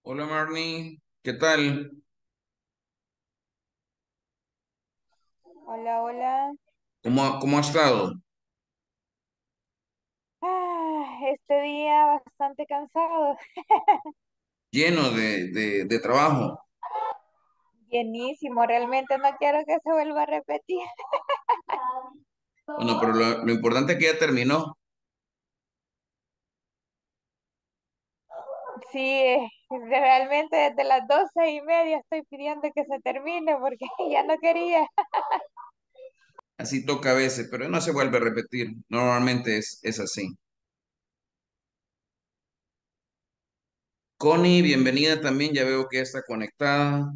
Hola Marnie, ¿qué tal? Hola, hola. ¿Cómo ha estado? Este día bastante cansado, Lleno de trabajo. llenísimo. Realmente no quiero que se vuelva a repetir. Bueno, pero lo importante es que ya terminó. Sí, realmente desde las 12:30 estoy pidiendo que se termine porque ya no quería. Así toca a veces, pero no se vuelve a repetir. Normalmente es así. Connie, bienvenida también. Ya veo que ya está conectada.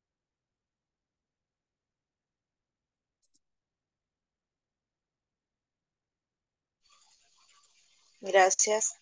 Gracias.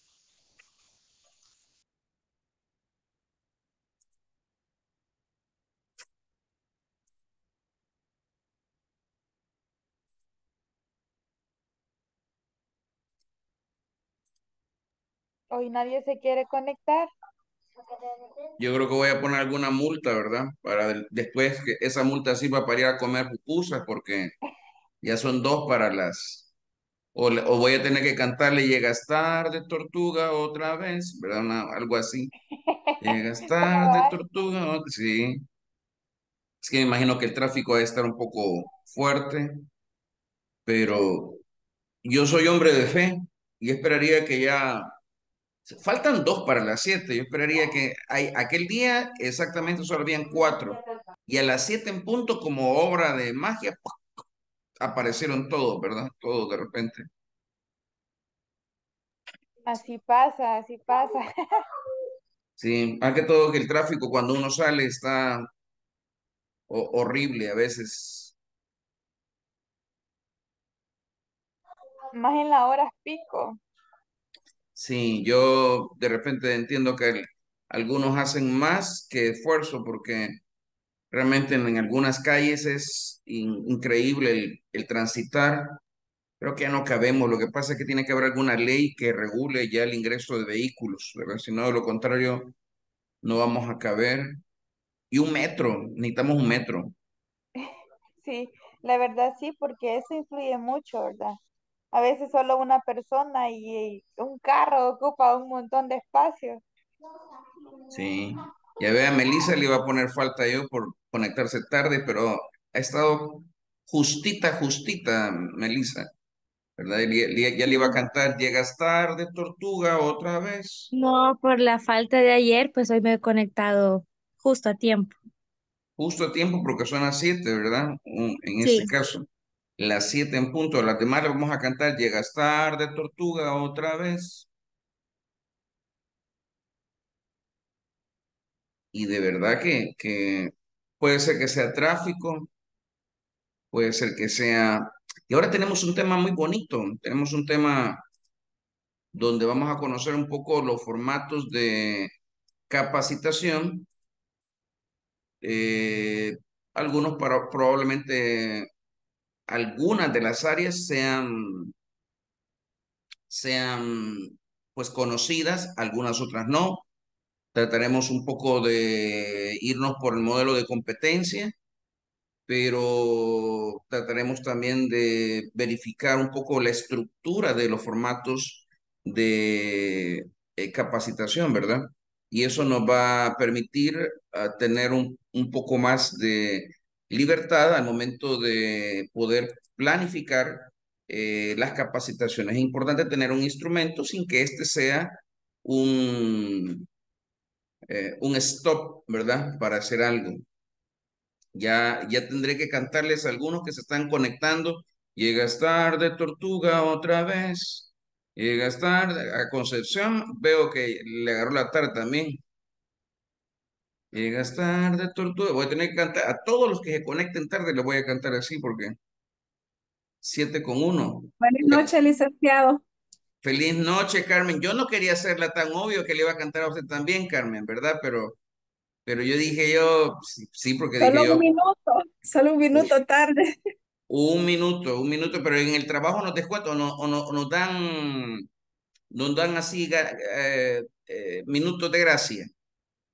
Hoy nadie se quiere conectar. Yo creo que voy a poner alguna multa, ¿verdad? Para después que esa multa sirva para ir a comer pupusas, porque ya son dos para las... O voy a tener que cantarle Llegas tarde, tortuga, otra vez, ¿verdad? Algo así. Llegas tarde, Cabal. tortuga. Sí, es que me imagino que el tráfico debe estar un poco fuerte, pero yo soy hombre de fe y esperaría que ya... Faltan dos para las 7. Yo esperaría que aquel día exactamente solo habían cuatro. Y a las 7 en punto, como obra de magia, ¡pua! Aparecieron todos, ¿verdad? Todos de repente. Así pasa, así pasa. Sí, más que todo que el tráfico cuando uno sale está horrible a veces. Más en las horas pico. Sí, yo de repente entiendo que algunos hacen más que esfuerzo porque realmente en algunas calles es increíble el transitar. Creo que ya no cabemos. Lo que pasa es que tiene que haber alguna ley que regule ya el ingreso de vehículos, ¿verdad? Si no, de lo contrario, no vamos a caber. Y un metro, necesitamos un metro. Sí, la verdad sí, porque eso influye mucho, ¿verdad? A veces solo una persona y un carro ocupa un montón de espacio. Sí. Ya vea, a Melissa le iba a poner falta yo por conectarse tarde, pero ha estado justita, Melissa, ¿verdad? Ya le iba a cantar, llegas tarde, tortuga, otra vez. No, por la falta de ayer, pues hoy me he conectado justo a tiempo. Justo a tiempo porque son las 7, ¿verdad? En este Sí. caso, las 7 en punto. Las demás le vamos a cantar, llegas tarde, tortuga, otra vez. Y de verdad que puede ser que sea tráfico, puede ser que sea... Y ahora tenemos un tema muy bonito, tenemos un tema donde vamos a conocer un poco los formatos de capacitación, eh, algunos probablemente algunas de las áreas sean pues conocidas, algunas otras no. Trataremos un poco de irnos por el modelo de competencia, pero trataremos también de verificar un poco la estructura de los formatos de capacitación, ¿verdad? Y eso nos va a permitir tener un poco más de libertad al momento de poder planificar las capacitaciones. Es importante tener un instrumento sin que este sea un stop, ¿verdad? Para hacer algo. Ya tendré que cantarles a algunos que se están conectando. Llegas tarde, tortuga, otra vez. Llegas tarde. A Concepción veo que le agarró la tarde también. Llegas tarde, tortuga. Voy a tener que cantar. A todos los que se conecten tarde les voy a cantar así porque 7 con 1. Buenas noches, licenciado. Feliz noche, Carmen. Yo no quería hacerla tan obvio que le iba a cantar a usted también, Carmen, ¿verdad? Pero yo dije yo, sí, sí, porque dije yo, Solo un minuto tarde. un minuto, pero en el trabajo nos descuentan o nos dan así minutos de gracia.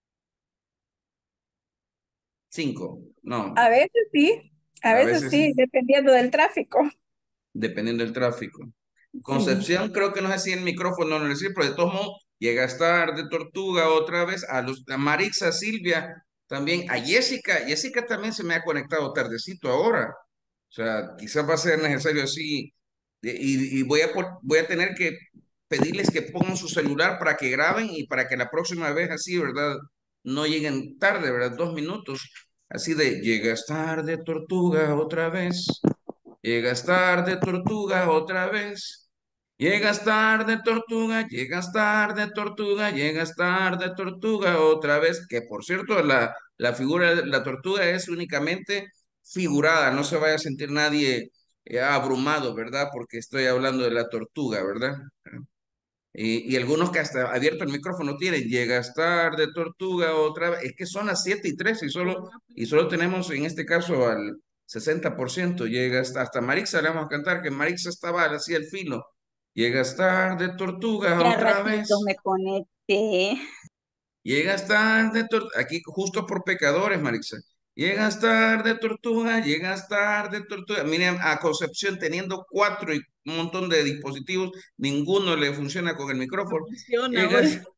5, no, A a veces veces sí, dependiendo del tráfico. dependiendo del tráfico. Sí. Concepción, creo que no sé si el micrófono no le sirve, pero de todos modos, llegas tarde, Tortuga, otra vez, a Maritza, Silvia, también, a Jessica, Jessica también se me ha conectado tardecito ahora, o sea, quizás va a ser necesario así, y voy a tener que pedirles que pongan su celular para que graben y para que la próxima vez así, ¿verdad? No lleguen tarde, ¿verdad? 2 minutos, así de, llegas tarde, Tortuga, otra vez. Llegas tarde, tortuga, otra vez. Llegas tarde, tortuga, llegas tarde, tortuga, llegas tarde, tortuga, otra vez. Que por cierto, la figura de la tortuga es únicamente figurada, no se vaya a sentir nadie abrumado, ¿verdad? Porque estoy hablando de la tortuga, ¿verdad? Y algunos que hasta abierto el micrófono tienen, llegas tarde, tortuga, otra vez. Es que son las 7:13 y solo tenemos en este caso al 60%. Llegas hasta Marixa, le vamos a cantar que Marixa estaba así al filo. Llegas tarde, tortuga, Ya otra ratito vez. me conecté. Llegas tarde, aquí justo por pecadores, Marixa. Llegas tarde, tortuga, llegas tarde, tortuga. Miren, a Concepción teniendo cuatro y un montón de dispositivos, ninguno le funciona con el No micrófono. funciona Llegas, hoy.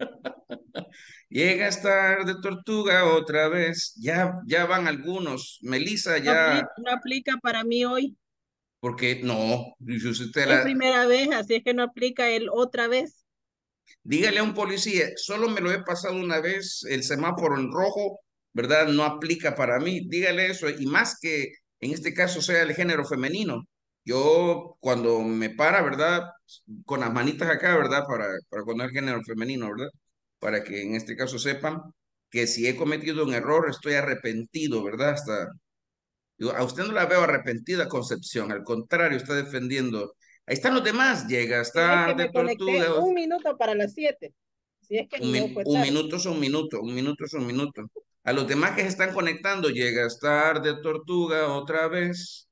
llegas tarde, tortuga, otra vez. Ya van algunos. Melissa ya, No aplica para mí hoy. porque no, si usted Es primera vez, así es que no aplica el otra vez. dígale a un policía, solo me lo he pasado una vez, el semáforo en rojo, ¿verdad? No aplica para mí. Dígale eso, y más que en este caso sea el género femenino. Yo cuando me para, ¿verdad? Con las manitas acá, ¿verdad? Para cuando es género femenino, ¿verdad? Para que en este caso sepan que si he cometido un error, estoy arrepentido, ¿verdad? Hasta, digo, a usted no la veo arrepentida, Concepción, al contrario, está defendiendo. Ahí están los demás, llegas Y es que tarde, me conecté tortuga. 1 minuto para las 7. Si es que no fue Un tarde. minuto es un minuto, un minuto es un minuto. A los demás que se están conectando, llegas tarde, tortuga, otra vez.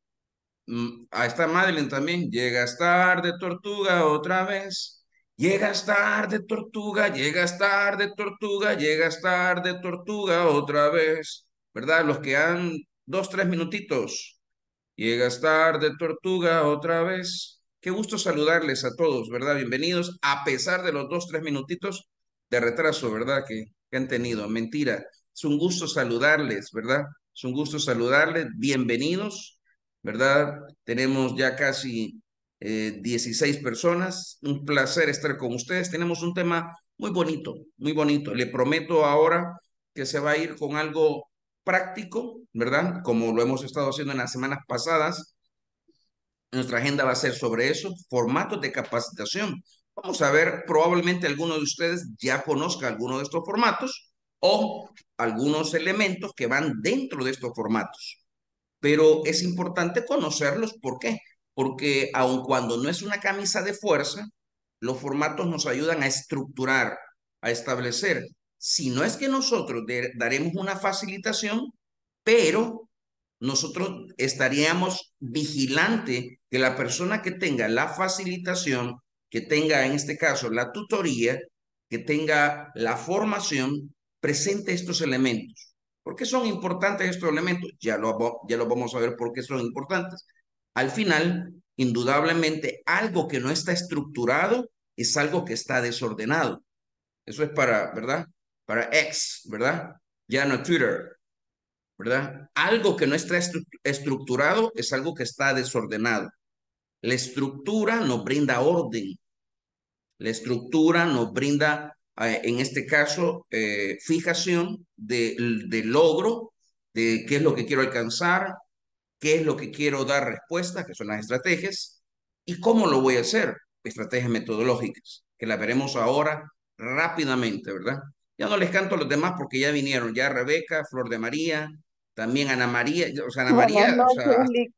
Ahí está Madeline también, llegas tarde, tortuga, otra vez. Llegas tarde, tortuga, llegas tarde, tortuga, llegas tarde, tortuga, otra vez. ¿Verdad? Los que han 2, 3 minutitos. Llegas tarde, tortuga, otra vez. Qué gusto saludarles a todos, ¿verdad? Bienvenidos, a pesar de los 2, 3 minutitos de retraso, ¿verdad? Que han tenido. Mentira, es un gusto saludarles, ¿verdad? Es un gusto saludarles. Bienvenidos, ¿verdad? Tenemos ya casi 16 personas. Un placer estar con ustedes. Tenemos un tema muy bonito, muy bonito. Le prometo ahora que se va a ir con algo práctico, ¿verdad? Como lo hemos estado haciendo en las semanas pasadas. Nuestra agenda va a ser sobre eso, formatos de capacitación. Vamos a ver, probablemente alguno de ustedes ya conozca alguno de estos formatos o algunos elementos que van dentro de estos formatos. Pero es importante conocerlos. ¿Por qué? Porque aun cuando no es una camisa de fuerza, los formatos nos ayudan a estructurar, a establecer. Si no es que nosotros daremos una facilitación, pero nosotros estaríamos vigilante que la persona que tenga la facilitación, que tenga en este caso la tutoría, que tenga la formación, presente estos elementos. ¿Por qué son importantes estos elementos? Ya lo vamos a ver por qué son importantes. Al final, indudablemente, algo que no está estructurado es algo que está desordenado. Eso es para, ¿verdad? Para X, ¿verdad? Ya no Twitter, ¿verdad? Algo que no está estructurado es algo que está desordenado. La estructura nos brinda orden. La estructura nos brinda, en este caso, fijación de logro, de qué es lo que quiero alcanzar, qué es lo que quiero dar respuesta, que son las estrategias, y cómo lo voy a hacer, estrategias metodológicas, que las veremos ahora rápidamente, ¿verdad? Ya no les canto a los demás porque ya vinieron, ya Rebeca, Flor de María, también Ana María, o sea, Ana Buenas María, o noches, sea, Lick.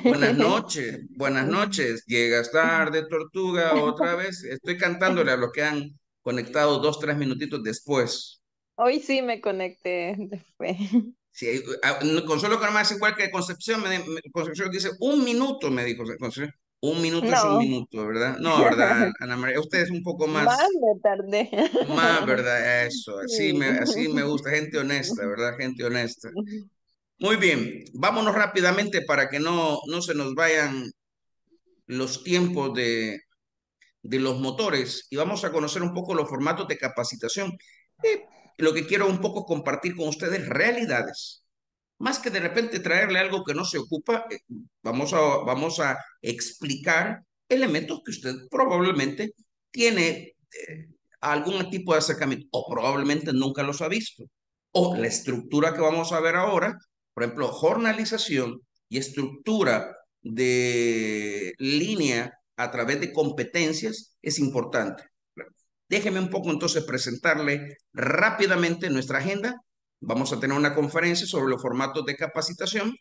buenas noches, llegas tarde, tortuga, otra vez, estoy cantándole a los que han conectado 2, 3 minutitos después. Hoy sí me conecté después. Sí, Consuelo Carmen es igual que Concepción, Concepción dice 1 minuto, me dijo Concepción. Un minuto es un No, minuto, ¿verdad? No, ¿verdad, Ana María? Usted es un poco más más, me tardé. más, ¿verdad? Eso, así me Sí. gusta, gente honesta, ¿verdad? Gente honesta. Muy bien, vámonos rápidamente para que no se nos vayan los tiempos de los motores y vamos a conocer un poco los formatos de capacitación. Eh, lo que quiero un poco compartir con ustedes realidades. Más que de repente traerle algo que no se ocupa, vamos a explicar elementos que usted probablemente tiene algún tipo de acercamiento o probablemente nunca los ha visto. O la estructura que vamos a ver ahora, por ejemplo, jornalización y estructura de línea a través de competencias es importante. Déjeme un poco entonces presentarle rápidamente nuestra agenda. Vamos a tener una conferencia sobre los formatos de capacitación.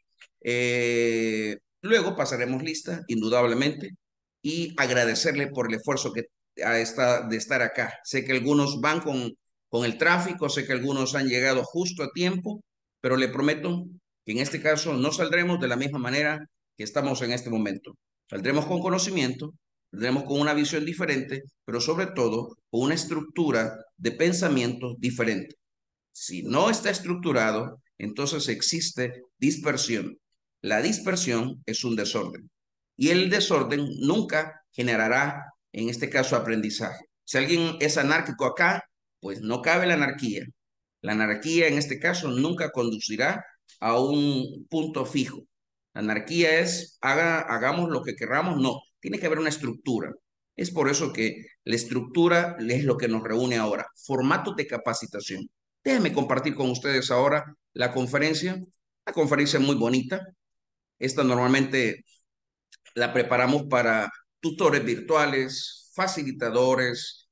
Luego pasaremos lista, indudablemente, y agradecerle por el esfuerzo de estar acá. Sé que algunos van con el tráfico, sé que algunos han llegado justo a tiempo, pero le prometo que en este caso no saldremos de la misma manera que estamos en este momento. Saldremos con conocimiento, saldremos con una visión diferente, pero sobre todo con una estructura de pensamiento diferente. Si no está estructurado, entonces existe dispersión. La dispersión es un desorden y el desorden nunca generará, en este caso, aprendizaje. Si alguien es anárquico acá, pues no cabe la anarquía. La anarquía, en este caso, nunca conducirá a un punto fijo. La anarquía es, hagamos lo que queramos, no, tiene que haber una estructura. Es por eso que la estructura es lo que nos reúne ahora. Formatos de capacitación. Déjenme compartir con ustedes ahora la conferencia. La conferencia es muy bonita. Esta normalmente la preparamos para tutores virtuales, facilitadores,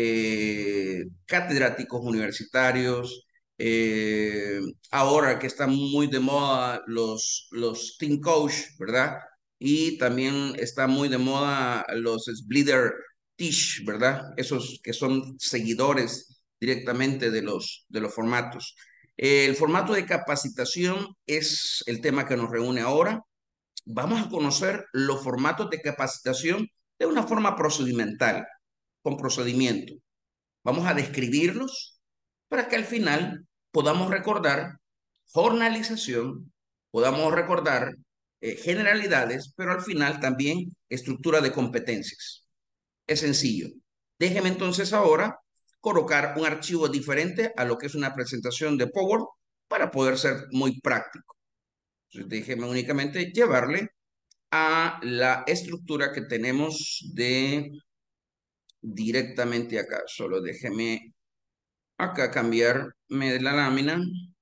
catedráticos universitarios. Ahora que están muy de moda los team coach, ¿verdad? Y también está muy de moda los Splitter Teach, ¿verdad? Esos que son seguidores directamente de los formatos. El formato de capacitación es el tema que nos reúne ahora. Vamos a conocer los formatos de capacitación de una forma procedimental, con procedimiento. Vamos a describirlos para que al final podamos recordar jornalización, podamos recordar generalidades, pero al final también estructura de competencias. Es sencillo. Déjeme entonces ahora colocar un archivo diferente a lo que es una presentación de Power para poder ser muy práctico. Entonces, déjeme únicamente llevarle a la estructura que tenemos de directamente acá. Solo déjeme acá cambiarme de la lámina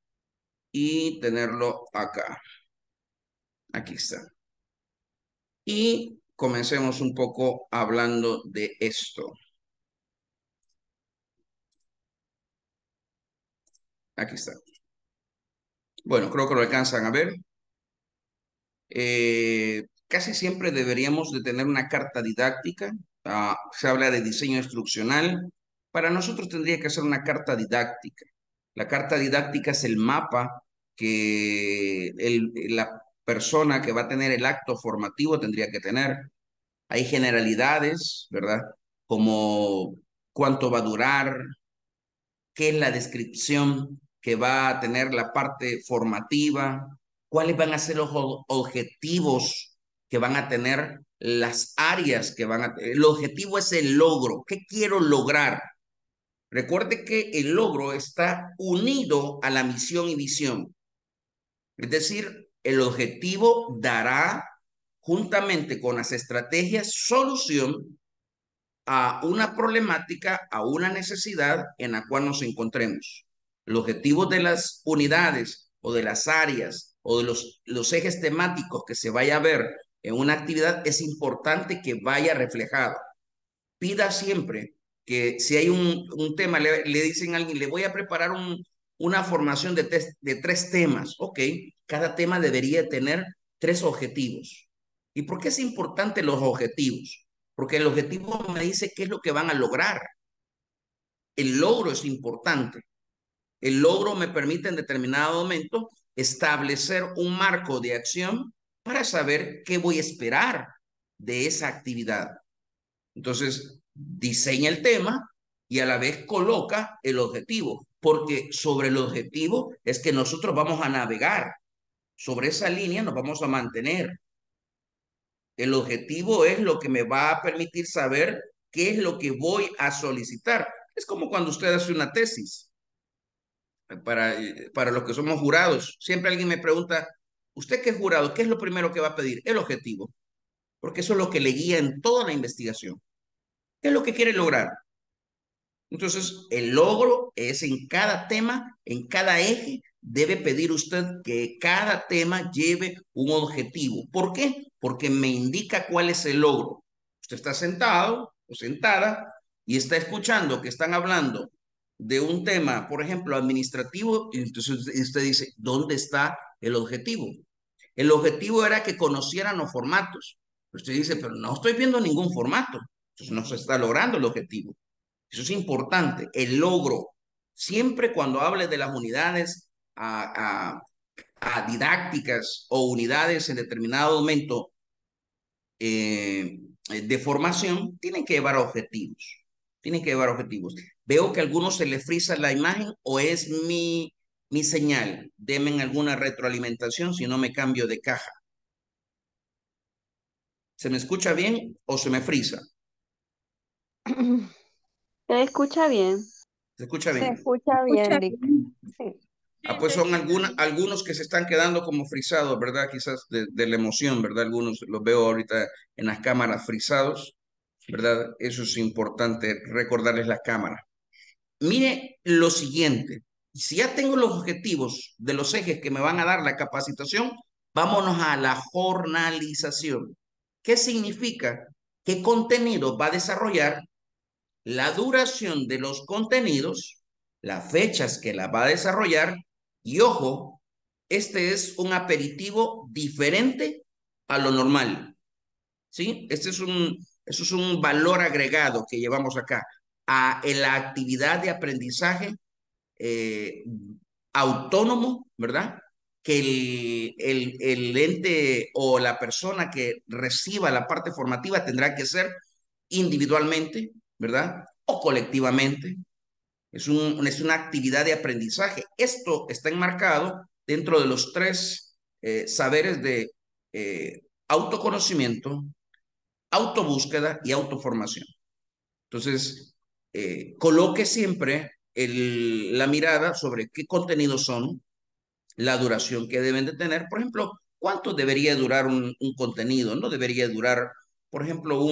y tenerlo acá. Aquí está. Y comencemos un poco hablando de esto. Aquí está. Bueno, creo que lo alcanzan a ver. Casi siempre deberíamos de tener una carta didáctica. Se habla de diseño instruccional. Para nosotros tendría que ser una carta didáctica. La carta didáctica es el mapa que la persona que va a tener el acto formativo tendría que tener. Hay generalidades, ¿verdad? Como cuánto va a durar, qué es la descripción que va a tener la parte formativa, cuáles van a ser los objetivos que van a tener las áreas que van a tener. El objetivo es el logro. ¿Qué quiero lograr? Recuerde que el logro está unido a la misión y visión. Es decir, el objetivo dará, juntamente con las estrategias, solución a una problemática, a una necesidad en la cual nos encontremos. El objetivo de las unidades o de las áreas o de los ejes temáticos que se vaya a ver en una actividad es importante que vaya reflejado. Pida siempre que si hay un tema, le dicen a alguien, le voy a preparar una formación de 3 temas. Ok, cada tema debería tener 3 objetivos. ¿Y por qué es importante los objetivos? Porque el objetivo me dice qué es lo que van a lograr. El logro es importante. El logro me permite en determinado momento establecer un marco de acción para saber qué voy a esperar de esa actividad. Entonces, diseña el tema y a la vez coloca el objetivo, porque sobre el objetivo es que nosotros vamos a navegar, sobre esa línea nos vamos a mantener. El objetivo es lo que me va a permitir saber qué es lo que voy a solicitar. Es como cuando usted hace una tesis. Para los que somos jurados, siempre alguien me pregunta, ¿usted qué es jurado? ¿Qué es lo primero que va a pedir? El objetivo, porque eso es lo que le guía en toda la investigación. ¿Qué es lo que quiere lograr? Entonces, el logro es en cada tema, en cada eje, debe pedir usted que cada tema lleve un objetivo. ¿Por qué? Porque me indica cuál es el logro. Usted está sentado o sentada y está escuchando que están hablando de un tema, por ejemplo, administrativo, y entonces usted dice, ¿dónde está el objetivo? El objetivo era que conocieran los formatos. Usted dice, pero no estoy viendo ningún formato. Entonces no se está logrando el objetivo. Eso es importante, el logro. Siempre cuando hable de las unidades a didácticas o unidades en determinado momento de formación, tienen que llevar objetivos. Tienen que llevar objetivos. Veo que a algunos se les frisa la imagen o es mi señal. Denme alguna retroalimentación si no me cambio de caja. ¿Se me escucha bien o se me frisa? Se escucha bien. ¿Se escucha Se bien? escucha Escucha bien, Vic. bien. Sí. Ah, Sí, pues se son escucha bien. algunos que se están quedando como frisados, ¿verdad? Quizás de la emoción, ¿verdad? Algunos los veo ahorita en las cámaras frisados, ¿verdad? Eso es importante, recordarles la cámara. Mire lo siguiente, si ya tengo los objetivos de los ejes que me van a dar la capacitación, vámonos a la jornalización. ¿Qué significa? ¿Qué contenido va a desarrollar? La duración de los contenidos, las fechas que la va a desarrollar y ojo, este es un aperitivo diferente a lo normal, ¿sí? Eso es un valor agregado que llevamos acá en la actividad de aprendizaje eh, autónomo, ¿verdad? Que el ente o la persona que reciba la parte formativa tendrá que ser individualmente, ¿verdad? O colectivamente. Es una actividad de aprendizaje. Esto está enmarcado dentro de los tres saberes de autoconocimiento, autobúsqueda y autoformación. Entonces, coloque siempre la mirada sobre qué contenidos son, la duración que deben de tener. Por ejemplo, ¿cuánto debería durar un contenido? No debería durar, por ejemplo,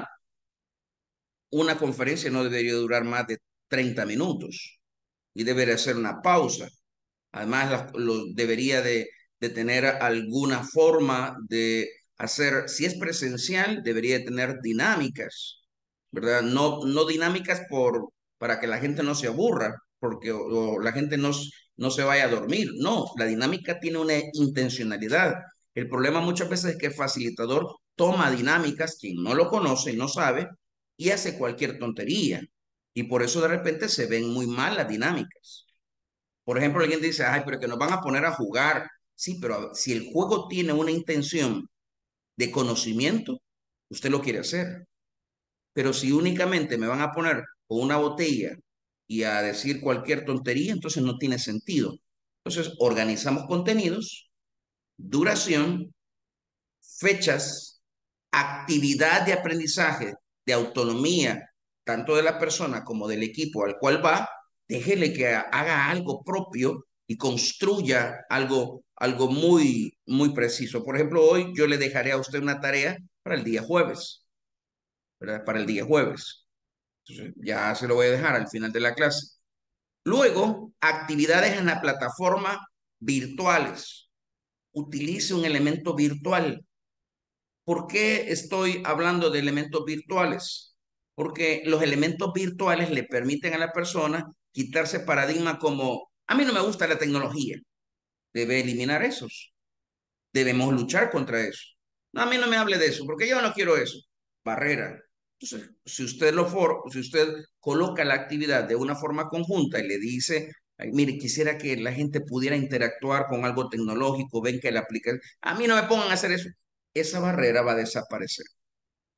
una conferencia no debería durar más de 30 minutos y debería hacer una pausa. Además, debería de tener alguna forma de hacer, si es presencial, debería de tener dinámicas, ¿verdad? No dinámicas para que la gente no se aburra, porque o la gente no se vaya a dormir. No, la dinámica tiene una intencionalidad. El problema muchas veces es que el facilitador toma dinámicas, quien no lo conoce, no sabe, y hace cualquier tontería. Y por eso de repente se ven muy mal las dinámicas. Por ejemplo, alguien dice, ay, pero que nos van a poner a jugar. Sí, pero si el juego tiene una intención de conocimiento, usted lo quiere hacer. Pero si únicamente me van a poner con una botella y a decir cualquier tontería, entonces no tiene sentido. Entonces, organizamos contenidos, duración, fechas, actividad de aprendizaje, de autonomía, tanto de la persona como del equipo al cual va, déjele que haga algo propio y construya algo muy preciso. Por ejemplo, hoy yo le dejaré a usted una tarea para el día jueves, ¿verdad? Para el día jueves. Entonces, ya se lo voy a dejar al final de la clase. Luego, actividades en la plataforma virtuales. Utilice un elemento virtual. ¿Por qué estoy hablando de elementos virtuales? Porque los elementos virtuales le permiten a la persona quitarse paradigma como, a mí no me gusta la tecnología. Debe eliminar esos. Debemos luchar contra eso. No, a mí no me hable de eso, porque yo no quiero eso. Barrera. Entonces, si usted coloca la actividad de una forma conjunta y le dice, "Ay, mire, quisiera que la gente pudiera interactuar con algo tecnológico, ven que la aplica. A mí no me pongan a hacer eso. Esa barrera va a desaparecer.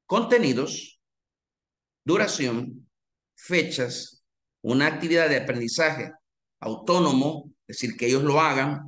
contenidos, duración, fechas, una actividad de aprendizaje autónomo, es decir, que ellos lo hagan,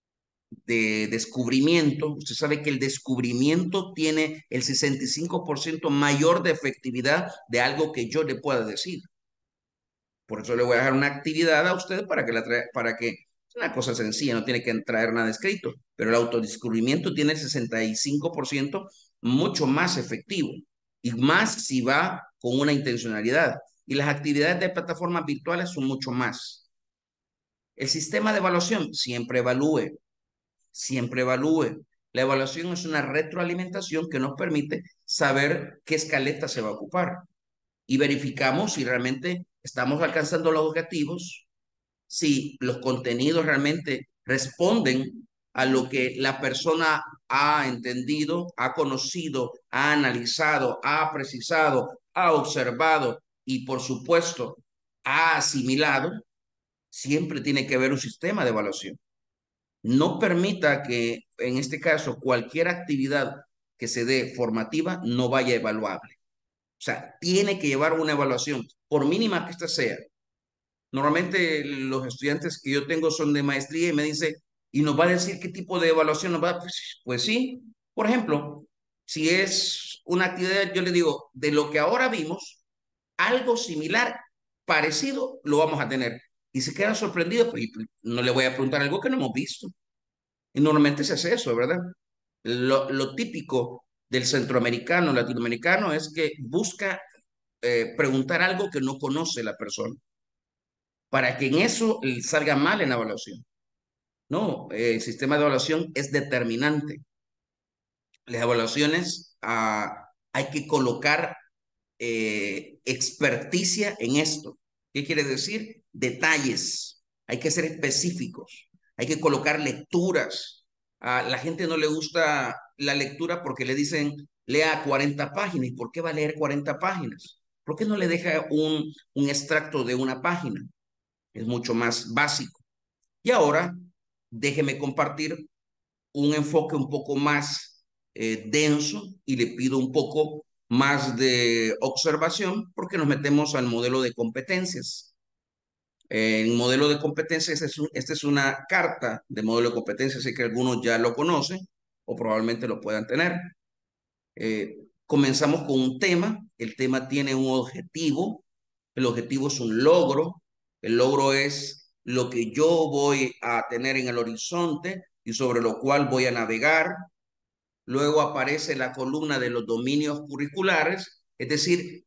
de descubrimiento. Usted sabe que el descubrimiento tiene el 65% mayor de efectividad de algo que yo le pueda decir. Por eso le voy a dejar una actividad a usted para que es una cosa sencilla, no tiene que traer nada escrito, pero el autodescubrimiento tiene el 65% mucho más efectivo y más si va con una intencionalidad. Y las actividades de plataformas virtuales son mucho más. El sistema de evaluación siempre evalúe, siempre evalúe. La evaluación es una retroalimentación que nos permite saber qué escaleta se va a ocupar y verificamos si realmente estamos alcanzando los objetivos, si los contenidos realmente responden a lo que la persona ha entendido, ha conocido, ha analizado, ha precisado, ha observado y por supuesto ha asimilado. Siempre tiene que haber un sistema de evaluación. No permita que en este caso cualquier actividad que se dé formativa no vaya evaluable. O sea, tiene que llevar una evaluación, por mínima que ésta sea. Normalmente los estudiantes que yo tengo son de maestría y me dice, ¿y nos va a decir qué tipo de evaluación nos va a...? Pues sí. Por ejemplo, si es una actividad, yo le digo, de lo que ahora vimos, algo similar, parecido, lo vamos a tener. Y se quedan sorprendidos, pues no le voy a preguntar algo que no hemos visto. Y normalmente se hace eso, ¿verdad? Lo típico del centroamericano, latinoamericano, es que busca preguntar algo que no conoce la persona, para que en eso salga mal en la evaluación. No, el sistema de evaluación es determinante. Las evaluaciones hay que colocar experticia en esto. ¿Qué quiere decir? Detalles. Hay que ser específicos. Hay que colocar lecturas. A la gente no le gusta la lectura porque le dicen, lea 40 páginas. ¿Y por qué va a leer 40 páginas? ¿Por qué no le deja un extracto de una página? Es mucho más básico. Y ahora, déjeme compartir un enfoque un poco más denso y le pido un poco más de observación porque nos metemos al modelo de competencias. El modelo de competencias, esta es una carta de modelo de competencias, sé que algunos ya lo conocen o probablemente lo puedan tener. Comenzamos con un tema, el tema tiene un objetivo, el objetivo es un logro, el logro es lo que yo voy a tener en el horizonte y sobre lo cual voy a navegar. Luego aparece la columna de los dominios curriculares, es decir,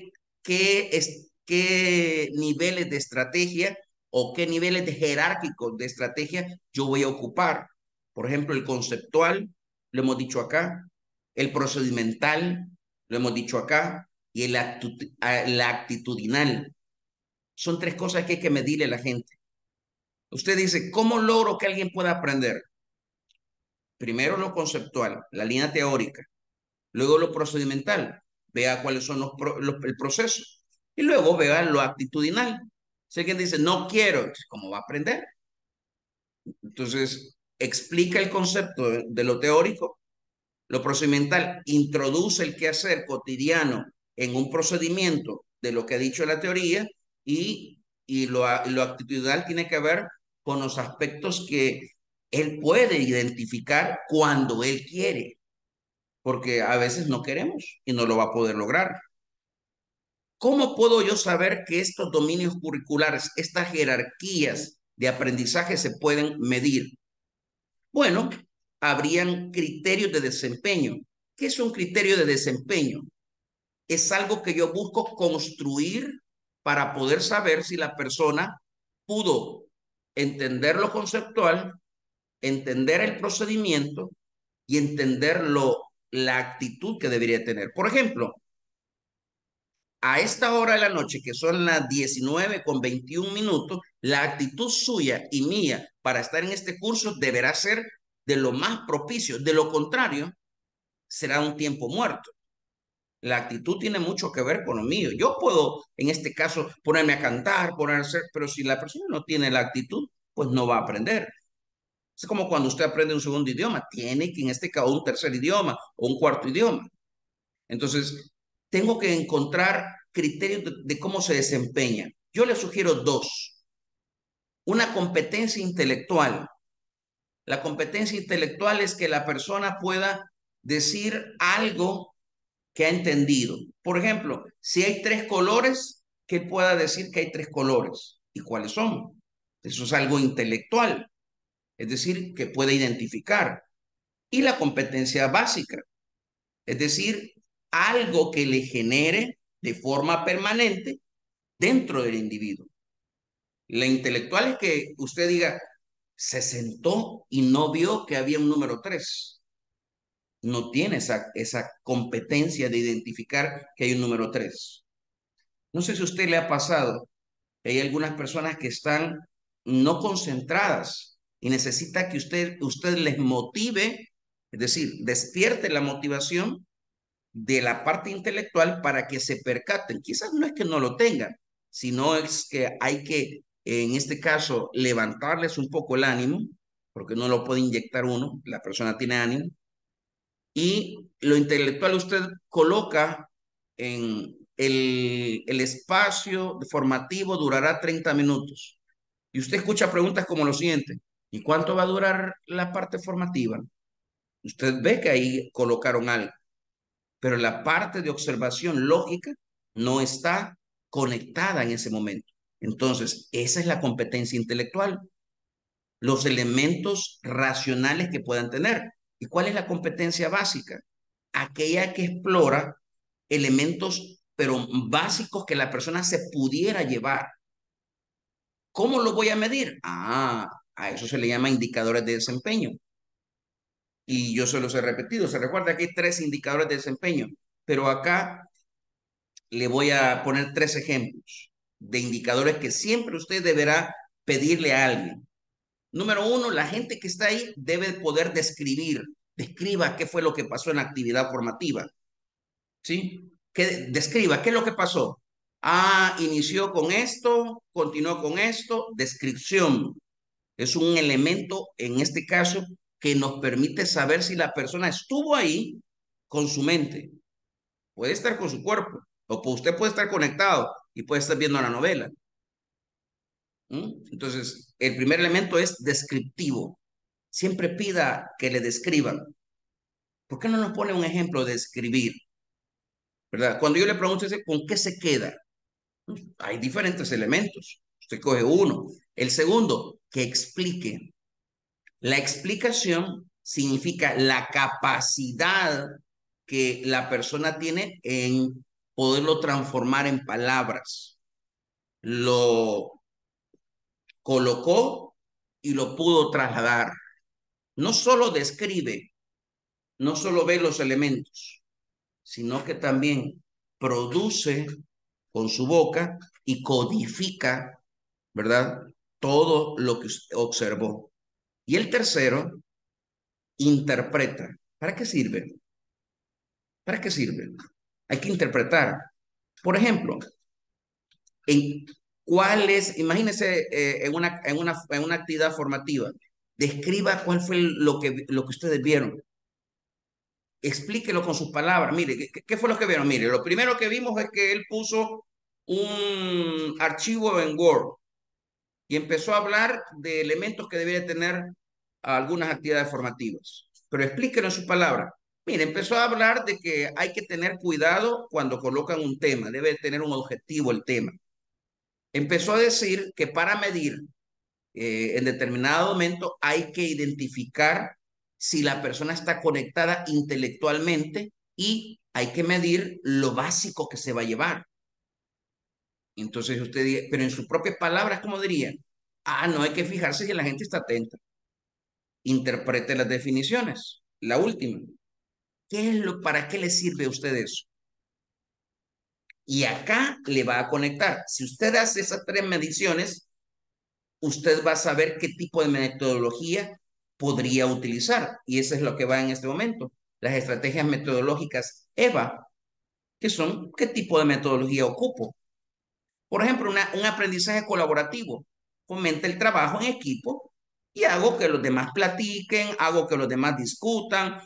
qué niveles de estrategia o qué niveles de jerárquicos de estrategia yo voy a ocupar. Por ejemplo, el conceptual, lo hemos dicho acá, el procedimental, lo hemos dicho acá, y la actitudinal. Son tres cosas que hay que medirle a la gente. Usted dice, ¿cómo logro que alguien pueda aprender? Primero lo conceptual, la línea teórica. Luego lo procedimental, vea cuáles son el proceso. Y luego vea lo actitudinal. Si alguien dice, no quiero, ¿cómo va a aprender? Entonces, explica el concepto de lo teórico. Lo procedimental introduce el quehacer cotidiano en un procedimiento de lo que ha dicho la teoría y lo actitudinal tiene que ver con los aspectos que él puede identificar cuando él quiere, porque a veces no queremos y no lo va a poder lograr. ¿Cómo puedo yo saber que estos dominios curriculares, estas jerarquías de aprendizaje se pueden medir? Bueno, habrían criterios de desempeño. ¿Qué es un criterio de desempeño? Es algo que yo busco construir para poder saber si la persona pudo entender lo conceptual, entender el procedimiento y entender la actitud que debería tener. Por ejemplo, a esta hora de la noche, que son las 19:21, la actitud suya y mía para estar en este curso deberá ser de lo más propicio. De lo contrario, será un tiempo muerto. La actitud tiene mucho que ver con lo mío. Yo puedo, en este caso, ponerme a cantar, pero si la persona no tiene la actitud, pues no va a aprender. Es como cuando usted aprende un segundo idioma, tiene que en este caso un tercer idioma o un cuarto idioma. Entonces, tengo que encontrar criterios de cómo se desempeña. Yo le sugiero dos. Una competencia intelectual. La competencia intelectual es que la persona pueda decir algo que ha entendido. Por ejemplo, si hay tres colores, que pueda decir que hay tres colores y cuáles son. Eso es algo intelectual, es decir, que puede identificar. Y la competencia básica, es decir, algo que le genere de forma permanente dentro del individuo. La intelectual es que usted diga, se sentó y no vio que había un número 3. No tiene esa competencia de identificar que hay un número 3. No sé si a usted le ha pasado que hay algunas personas que están no concentradas y necesita que usted les motive, es decir, despierte la motivación de la parte intelectual para que se percaten. Quizás no es que no lo tengan, sino es que hay que, en este caso, levantarles un poco el ánimo, porque no lo puede inyectar uno, la persona tiene ánimo, y lo intelectual usted coloca en el espacio formativo durará 30 minutos. Y usted escucha preguntas como lo siguiente: ¿y cuánto va a durar la parte formativa? Usted ve que ahí colocaron algo, pero la parte de observación lógica no está conectada en ese momento. Entonces, esa es la competencia intelectual, los elementos racionales que puedan tener. ¿Y cuál es la competencia básica? Aquella que explora elementos, pero básicos que la persona se pudiera llevar. ¿Cómo lo voy a medir? A eso se le llama indicadores de desempeño. Y yo se los he repetido. Se recuerda que hay 3 indicadores de desempeño, pero acá le voy a poner 3 ejemplos de indicadores que siempre usted deberá pedirle a alguien. Número 1, la gente que está ahí debe poder describa qué fue lo que pasó en la actividad formativa, ¿sí? Describa qué es lo que pasó. Inició con esto, continuó con esto, descripción. Es un elemento, en este caso, que nos permite saber si la persona estuvo ahí con su mente. Puede estar con su cuerpo, o usted puede estar conectado y puede estar viendo la novela. Entonces, el primer elemento es descriptivo. Siempre pida que le describan. ¿Por qué no nos pone un ejemplo de escribir? ¿Verdad? Cuando yo le pregunto, ¿con qué se queda? Hay diferentes elementos. Usted coge uno. El segundo, que explique. La explicación significa la capacidad que la persona tiene en poderlo transformar en palabras. Lo colocó y lo pudo trasladar. No solo describe, no solo ve los elementos, sino que también produce con su boca y codifica, ¿verdad? Todo lo que observó. Y el tercero, interpreta. ¿Para qué sirve? ¿Para qué sirve? Hay que interpretar. Por ejemplo, en imagínese en una actividad formativa, describa cuál fue lo que ustedes vieron. Explíquelo con sus palabras. Mire, ¿qué fue lo que vieron? Mire, lo primero que vimos es que él puso un archivo en Word y empezó a hablar de elementos que debería tener algunas actividades formativas. Pero explíquelo en sus palabras. Mire, empezó a hablar de que hay que tener cuidado cuando colocan un tema, debe tener un objetivo el tema. Empezó a decir que para medir en determinado momento hay que identificar si la persona está conectada intelectualmente y hay que medir lo básico que se va a llevar. Entonces usted dice, pero en sus propias palabras, ¿cómo diría? No hay que fijarse si la gente está atenta. Interprete las definiciones. La última. ¿Para qué le sirve a usted eso? Y acá le va a conectar. Si usted hace esas 3 mediciones, usted va a saber qué tipo de metodología podría utilizar. Y eso es lo que va en este momento. Las estrategias metodológicas EVA, que son, ¿qué tipo de metodología ocupo? Por ejemplo, un aprendizaje colaborativo fomenta el trabajo en equipo y hago que los demás platiquen, hago que los demás discutan,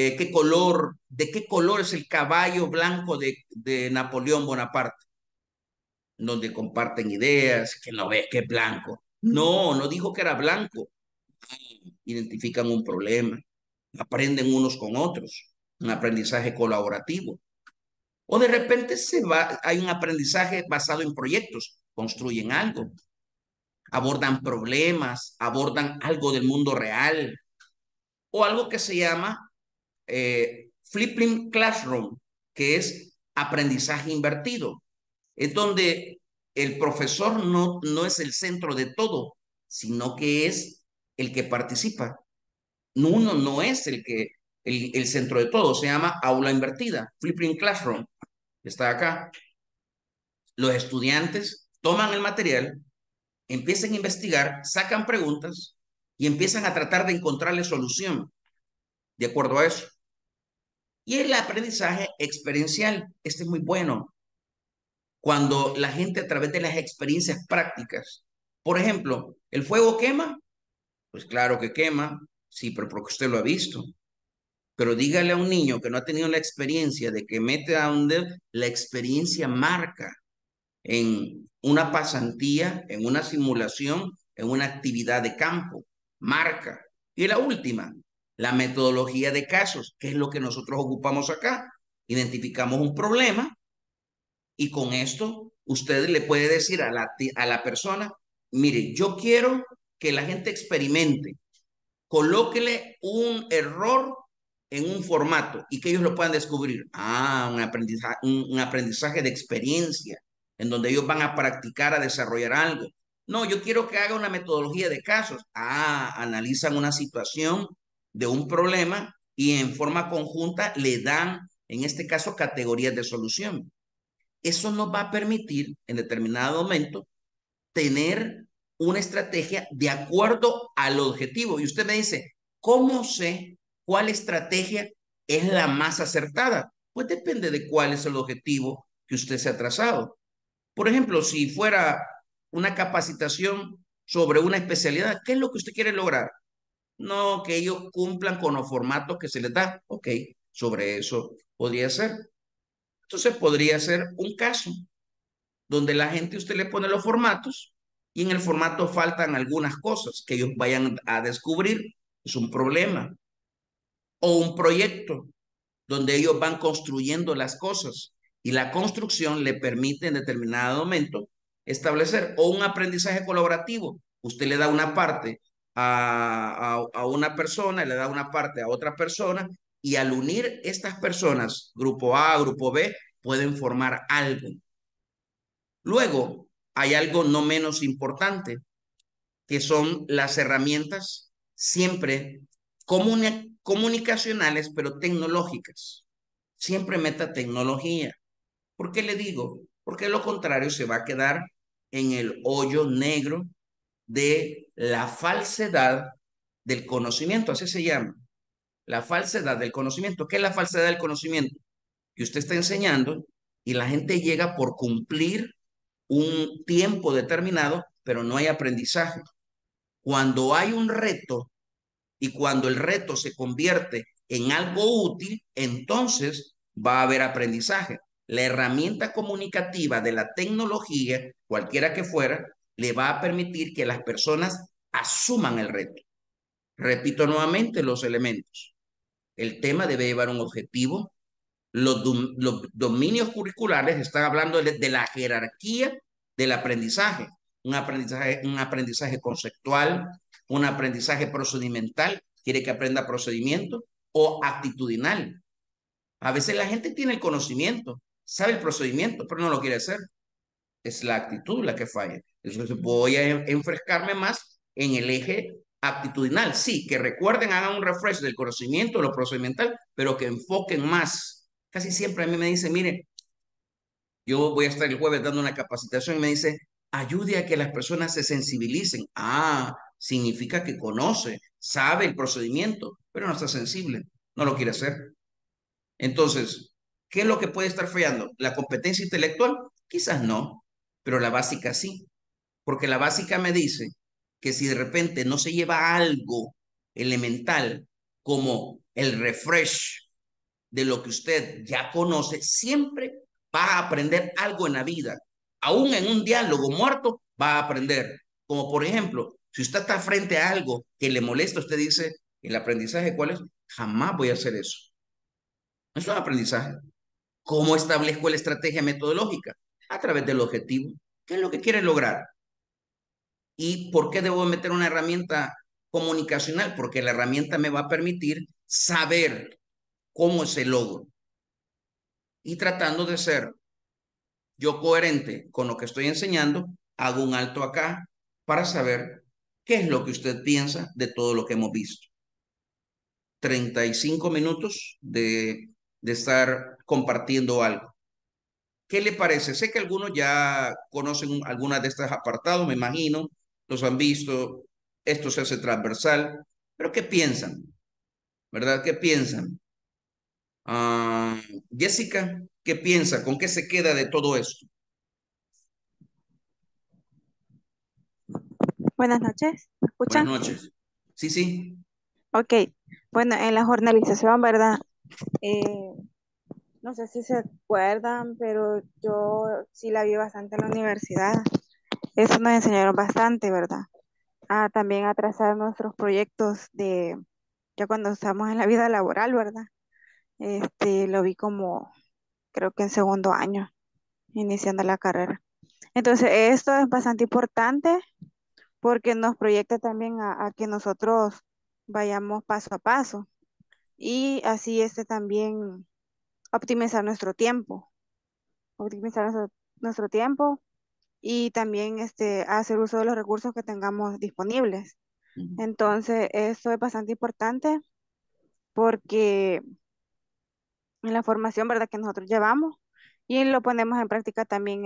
de qué color es el caballo blanco de Napoleón Bonaparte, donde comparten ideas, que no ves que es blanco. No, no dijo que era blanco. Identifican un problema, aprenden unos con otros, un aprendizaje colaborativo. O de repente hay un aprendizaje basado en proyectos, construyen algo, abordan problemas, abordan algo del mundo real, o algo que se llama flipping classroom, que es aprendizaje invertido. Es donde el profesor no es el centro de todo, sino que es el que participa. Uno no es el centro de todo, se llama aula invertida, flipping classroom, está acá. Los estudiantes toman el material, empiezan a investigar, sacan preguntas y empiezan a tratar de encontrarle solución de acuerdo a eso. Y el aprendizaje experiencial, este es muy bueno, cuando la gente a través de las experiencias prácticas, por ejemplo, ¿el fuego quema? Pues claro que quema, sí, pero porque usted lo ha visto. Pero dígale a un niño que no ha tenido la experiencia de que mete a un dedo, la experiencia marca en una pasantía, en una simulación, en una actividad de campo, marca. Y la última, la metodología de casos, que es lo que nosotros ocupamos acá. Identificamos un problema y con esto usted le puede decir a la persona, mire, yo quiero que la gente experimente, colóquele un error en un formato y que ellos lo puedan descubrir. Ah, un aprendizaje de experiencia, en donde ellos van a practicar, a desarrollar algo. No, yo quiero que haga una metodología de casos. Ah, analizan una situación de un problema y en forma conjunta le dan, en este caso, categorías de solución. Eso nos va a permitir, en determinado momento, tener una estrategia de acuerdo al objetivo. Y usted me dice, ¿cómo sé cuál estrategia es la más acertada? Pues depende de cuál es el objetivo que usted se ha trazado. Por ejemplo, si fuera una capacitación sobre una especialidad, ¿qué es lo que usted quiere lograr? No, que ellos cumplan con los formatos que se les da. Ok, sobre eso podría ser. Entonces podría ser un caso donde la gente usted le pone los formatos y en el formato faltan algunas cosas que ellos vayan a descubrir. Es un problema. O un proyecto donde ellos van construyendo las cosas y la construcción le permite en determinado momento establecer o un aprendizaje colaborativo. Usted le da una parte a una persona, le da una parte a otra persona y al unir estas personas, grupo A, grupo B, pueden formar algo. Luego, hay algo no menos importante, que son las herramientas siempre comunicacionales, pero tecnológicas. Siempre meta tecnología. ¿Por qué le digo? Porque de lo contrario se va a quedar en el hoyo negro de la falsedad del conocimiento, así se llama. La falsedad del conocimiento. ¿Qué es la falsedad del conocimiento? Que usted está enseñando y la gente llega por cumplir un tiempo determinado, pero no hay aprendizaje. Cuando hay un reto y cuando el reto se convierte en algo útil, entonces va a haber aprendizaje. La herramienta comunicativa de la tecnología, cualquiera que fuera, le va a permitir que las personas asuman el reto. Repito nuevamente los elementos. El tema debe llevar un objetivo. Los dominios curriculares están hablando de la jerarquía del aprendizaje. Un aprendizaje conceptual, un aprendizaje procedimental, quiere que aprenda procedimiento, o actitudinal. A veces la gente tiene el conocimiento, sabe el procedimiento, pero no lo quiere hacer. Es la actitud la que falla. Entonces voy a enfrescarme más en el eje actitudinal. Sí, que recuerden, hagan un refresh del conocimiento, de lo procedimental, pero que enfoquen más. Casi siempre a mí me dicen, mire, yo voy a estar el jueves dando una capacitación y me dice, ayude a que las personas se sensibilicen. Ah, significa que conoce, sabe el procedimiento, pero no está sensible, no lo quiere hacer. Entonces, ¿qué es lo que puede estar fallando? ¿La competencia intelectual? Quizás no, pero la básica sí, porque la básica me dice que si de repente no se lleva algo elemental como el refresh de lo que usted ya conoce, siempre va a aprender algo en la vida. Aún en un diálogo muerto, va a aprender. Como por ejemplo, si usted está frente a algo que le molesta, usted dice, ¿el aprendizaje cuál es? Jamás voy a hacer eso. Eso es un aprendizaje. ¿Cómo establezco la estrategia metodológica? A través del objetivo. ¿Qué es lo que quiere lograr? ¿Y por qué debo meter una herramienta comunicacional? Porque la herramienta me va a permitir saber cómo se logro. Y tratando de ser yo coherente con lo que estoy enseñando, hago un alto acá para saber qué es lo que usted piensa de todo lo que hemos visto. 35 minutos de estar compartiendo algo. ¿Qué le parece? Sé que algunos ya conocen algunas de estos apartados, me imagino, los han visto, esto se hace transversal, pero ¿qué piensan? ¿Verdad? ¿Qué piensan? Ah, Jessica, ¿qué piensa? ¿Con qué se queda de todo esto? Buenas noches, ¿me Buenas escuchan? noches. Sí, sí. Ok, bueno, en la jornalización, ¿verdad? Eh, no sé si se acuerdan, pero yo sí la vi bastante en la universidad. Eso nos enseñaron bastante, ¿verdad? También a trazar nuestros proyectos de, ya cuando estamos en la vida laboral, ¿verdad? Lo vi como, creo que en segundo año, iniciando la carrera. Entonces, esto es bastante importante porque nos proyecta también a que nosotros vayamos paso a paso y así también optimizar optimizar nuestro tiempo y también hacer uso de los recursos que tengamos disponibles. Entonces, esto es bastante importante porque en la formación, ¿verdad?, que nosotros llevamos y lo ponemos en práctica también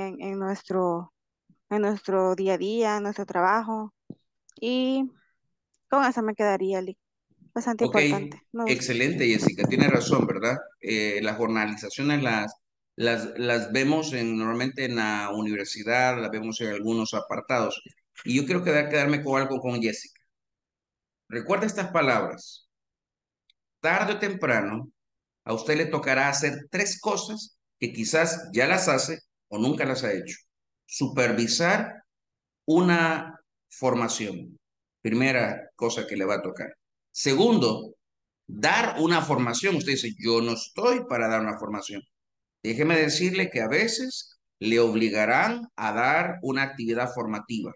en nuestro día a día, en nuestro trabajo y con eso me quedaría, Lick. Bastante Ok, importante. Me gusta. excelente, Jessica, tiene razón, ¿verdad? Las jornalizaciones las vemos normalmente en la universidad, las vemos en algunos apartados. Y yo quiero quedarme con algo con Jessica. Recuerda estas palabras. Tarde o temprano, a usted le tocará hacer tres cosas que quizás ya las hace o nunca las ha hecho. Supervisar una formación. Primera cosa que le va a tocar. Segundo, dar una formación. Usted dice, yo no estoy para dar una formación. Déjeme decirle que a veces le obligarán a dar una actividad formativa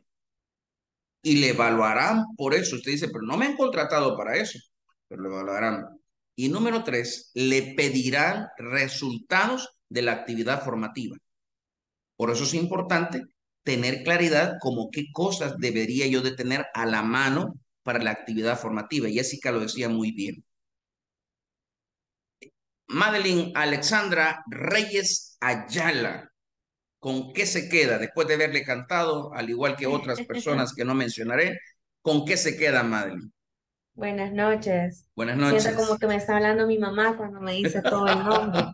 y le evaluarán por eso. Usted dice, pero no me han contratado para eso, pero le evaluarán. Y número tres, le pedirán resultados de la actividad formativa. Por eso es importante tener claridad como qué cosas debería yo de tener a la mano para la actividad formativa. Jessica lo decía muy bien. Madeline Alexandra Reyes Ayala, ¿con qué se queda después de haberle cantado, al igual que otras personas que no mencionaré? ¿Con qué se queda, Madeline? Buenas noches. Buenas Siento como noches. que me está hablando mi mamá cuando me dice todo el nombre.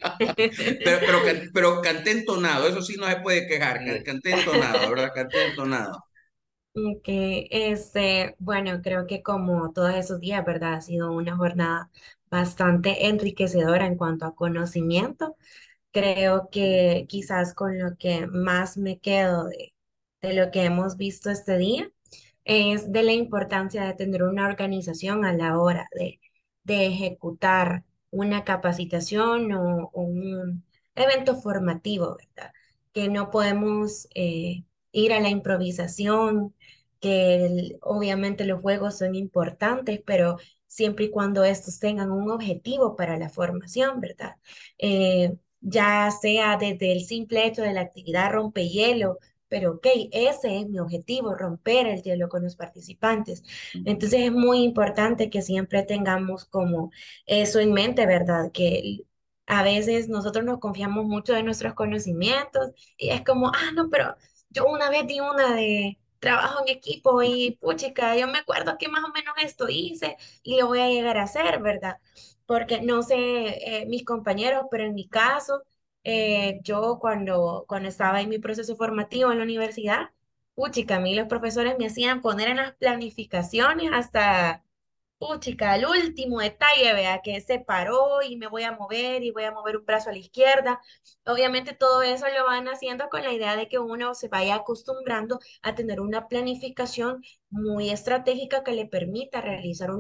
Pero canté entonado, eso sí no se puede quejar, canté entonado, ¿verdad? Canté entonado. Que bueno, creo que como todos esos días, ¿verdad? Ha sido una jornada bastante enriquecedora en cuanto a conocimiento. Creo que quizás con lo que más me quedo de lo que hemos visto este día es de la importancia de tener una organización a la hora de ejecutar una capacitación o un evento formativo, ¿verdad? Que no podemos ir a la improvisación, que obviamente los juegos son importantes, pero siempre y cuando estos tengan un objetivo para la formación, ¿verdad? Ya sea desde el simple hecho de la actividad rompehielo, pero ok, ese es mi objetivo, romper el hielo con los participantes. Entonces es muy importante que siempre tengamos como eso en mente, ¿verdad? Que a veces nosotros nos confiamos mucho de nuestros conocimientos y es como, no, pero yo una vez di una de trabajo en equipo y puchica, yo me acuerdo que más o menos esto hice y lo voy a llegar a hacer, ¿verdad? Porque no sé, mis compañeros, pero en mi caso yo cuando estaba en mi proceso formativo en la universidad, Puchica, a mí los profesores me hacían poner en las planificaciones hasta, puchica, el último detalle, vea, que se paró y me voy a mover y voy a mover un brazo a la izquierda. Obviamente todo eso lo van haciendo con la idea de que uno se vaya acostumbrando a tener una planificación muy estratégica que le permita realizar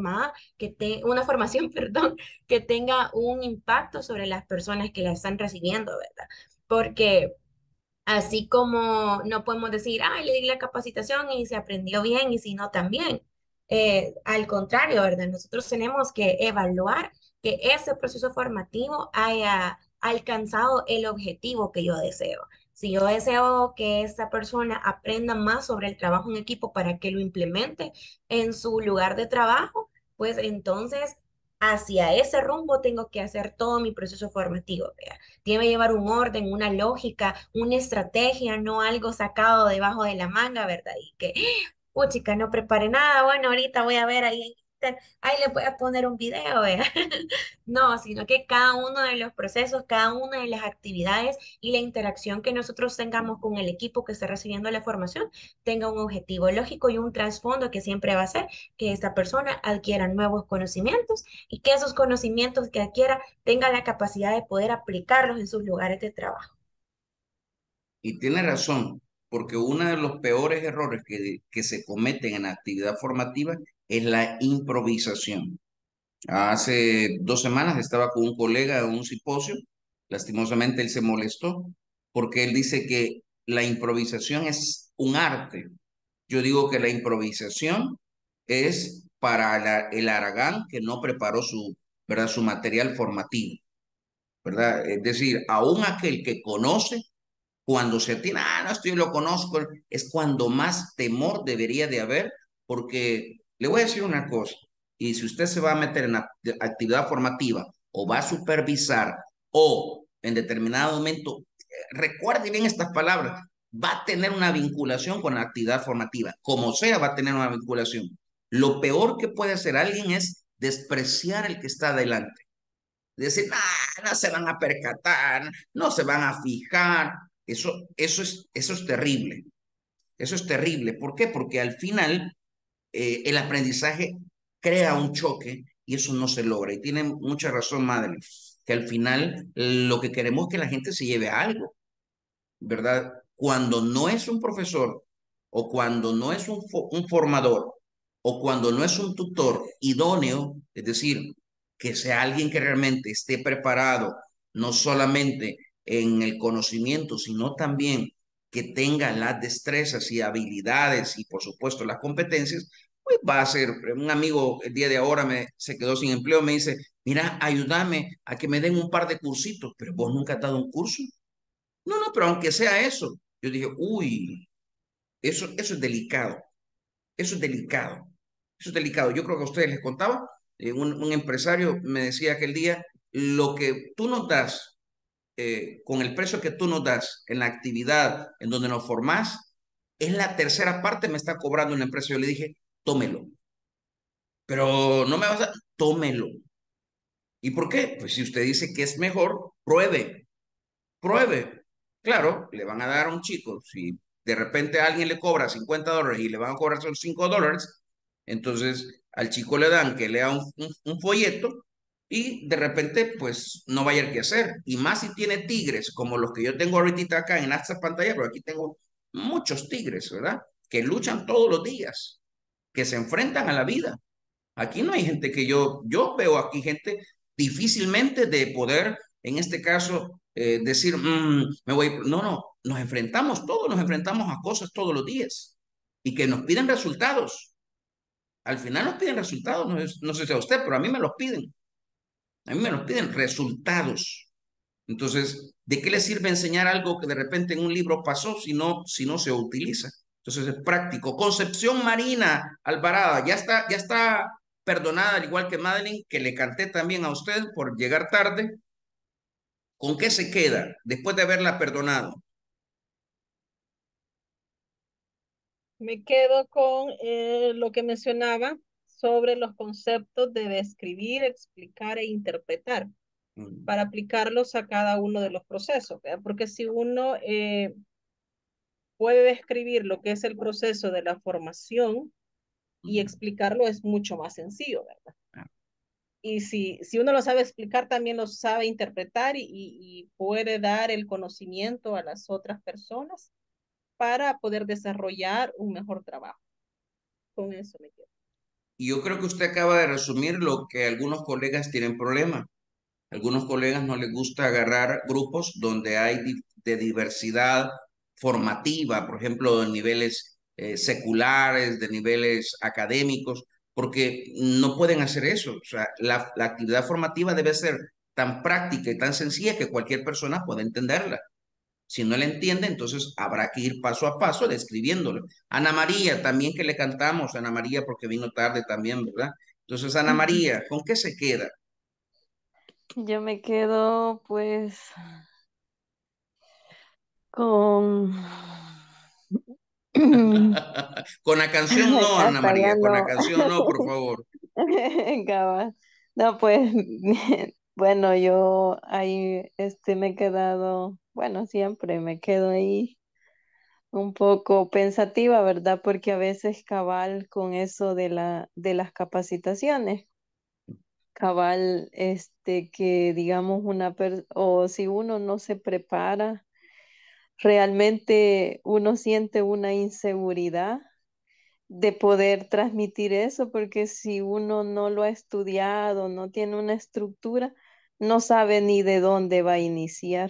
una formación, perdón, que tenga un impacto sobre las personas que la están recibiendo, ¿verdad? Porque así como no podemos decir, ah, le di la capacitación y se aprendió bien y si no también. Al contrario, ¿verdad? Nosotros tenemos que evaluar que ese proceso formativo haya alcanzado el objetivo que yo deseo. Si yo deseo que esta persona aprenda más sobre el trabajo en equipo para que lo implemente en su lugar de trabajo, pues entonces hacia ese rumbo tengo que hacer todo mi proceso formativo. ¿Vea? Debe llevar un orden, una lógica, una estrategia, no algo sacado debajo de la manga, ¿verdad? Y que, chica, no prepare nada, bueno, ahorita voy a ver ahí en ahí le voy a poner un video, ¿vea? No, sino que cada uno de los procesos, cada una de las actividades y la interacción que nosotros tengamos con el equipo que esté recibiendo la formación tenga un objetivo lógico y un trasfondo que siempre va a ser que esta persona adquiera nuevos conocimientos y que esos conocimientos que adquiera tenga la capacidad de poder aplicarlos en sus lugares de trabajo. Y tiene razón, porque uno de los peores errores que se cometen en la actividad formativa es la improvisación. Hace 2 semanas estaba con un colega en un simposio. Lastimosamente él se molestó porque él dice que la improvisación es un arte. Yo digo que la improvisación es para el Aragán que no preparó ¿verdad? Su material formativo, ¿verdad? Es decir, aún aquel que conoce, cuando se tiene, no, esto yo lo conozco, es cuando más temor debería de haber, porque le voy a decir una cosa, y si usted se va a meter en actividad formativa o va a supervisar o en determinado momento, recuerde bien estas palabras, va a tener una vinculación con la actividad formativa, como sea, va a tener una vinculación. Lo peor que puede hacer alguien es despreciar el que está adelante. Decir, "Ah, no se van a percatar, no se van a fijar". Eso es terrible. Eso es terrible. ¿Por qué? Porque al final el aprendizaje crea un choque y eso no se logra. Y tiene mucha razón, Madeleine, que al final lo que queremos es que la gente se lleve algo. ¿Verdad? Cuando no es un profesor o cuando no es un formador o cuando no es un tutor idóneo, es decir, que sea alguien que realmente esté preparado, no solamente en el conocimiento, sino también que tenga las destrezas y habilidades y por supuesto las competencias, pues va a ser, un amigo el día de ahora se quedó sin empleo, me dice, mira, ayúdame a que me den un par de cursitos, pero vos nunca has dado un curso. No, no, pero aunque sea eso, yo dije, uy, eso es delicado, eso es delicado, eso es delicado. Yo creo que a ustedes les contaba, un empresario me decía aquel día, lo que tú nos das, con el precio que tú nos das en la actividad en donde nos formás, es la tercera parte me está cobrando una empresa. Yo le dije, tómelo, pero no me vas a, tómelo. ¿Y por qué? Pues si usted dice que es mejor, pruebe. Pruebe. Claro, le van a dar a un chico. Si de repente a alguien le cobra $50 y le van a cobrar solo $5, entonces al chico le dan que lea un folleto y de repente pues no va a haber qué hacer. Y más si tiene tigres como los que yo tengo ahorita acá en esta pantalla, pero aquí tengo muchos tigres, ¿verdad? Que luchan todos los días, que se enfrentan a la vida. Aquí no hay gente que yo veo aquí gente difícilmente de poder, en este caso, decir, me voy. No, no, nos enfrentamos todos, nos enfrentamos a cosas todos los días y que nos piden resultados. Al final nos piden resultados, no sé si a usted, pero a mí me los piden. A mí me los piden resultados. Entonces, ¿de qué le sirve enseñar algo que de repente en un libro pasó si no se utiliza? Entonces es práctico. Concepción Marina Alvarado, ya está perdonada, al igual que Madeline, que le canté también a usted por llegar tarde. ¿Con qué se queda después de haberla perdonado? Me quedo con lo que mencionaba sobre los conceptos de describir, explicar e interpretar Mm. para aplicarlos a cada uno de los procesos, ¿verdad? Porque si uno puede describir lo que es el proceso de la formación y explicarlo es mucho más sencillo, ¿verdad? Y si uno lo sabe explicar, también lo sabe interpretar y puede dar el conocimiento a las otras personas para poder desarrollar un mejor trabajo. Con eso me quedo. Y yo creo que usted acaba de resumir lo que algunos colegas tienen problema. Algunos colegas no les gusta agarrar grupos donde hay de diversidad formativa, por ejemplo, de niveles seculares, de niveles académicos, porque no pueden hacer eso. O sea, la actividad formativa debe ser tan práctica y tan sencilla que cualquier persona pueda entenderla. Si no la entiende, entonces habrá que ir paso a paso describiéndolo. Ana María, también que le cantamos, Ana María, porque vino tarde también, ¿verdad? Entonces, Ana María, ¿con qué se queda? Yo me quedo pues con... Con la canción no, Ana Hasta ya María, con la no. canción no, por favor. Cabal. No, pues bueno, yo ahí me he quedado, bueno, siempre me quedo ahí un poco pensativa, ¿verdad? Porque a veces cabal con eso de las capacitaciones, cabal, que digamos o si uno no se prepara, realmente uno siente una inseguridad de poder transmitir eso, porque si uno no lo ha estudiado, no tiene una estructura, no sabe ni de dónde va a iniciar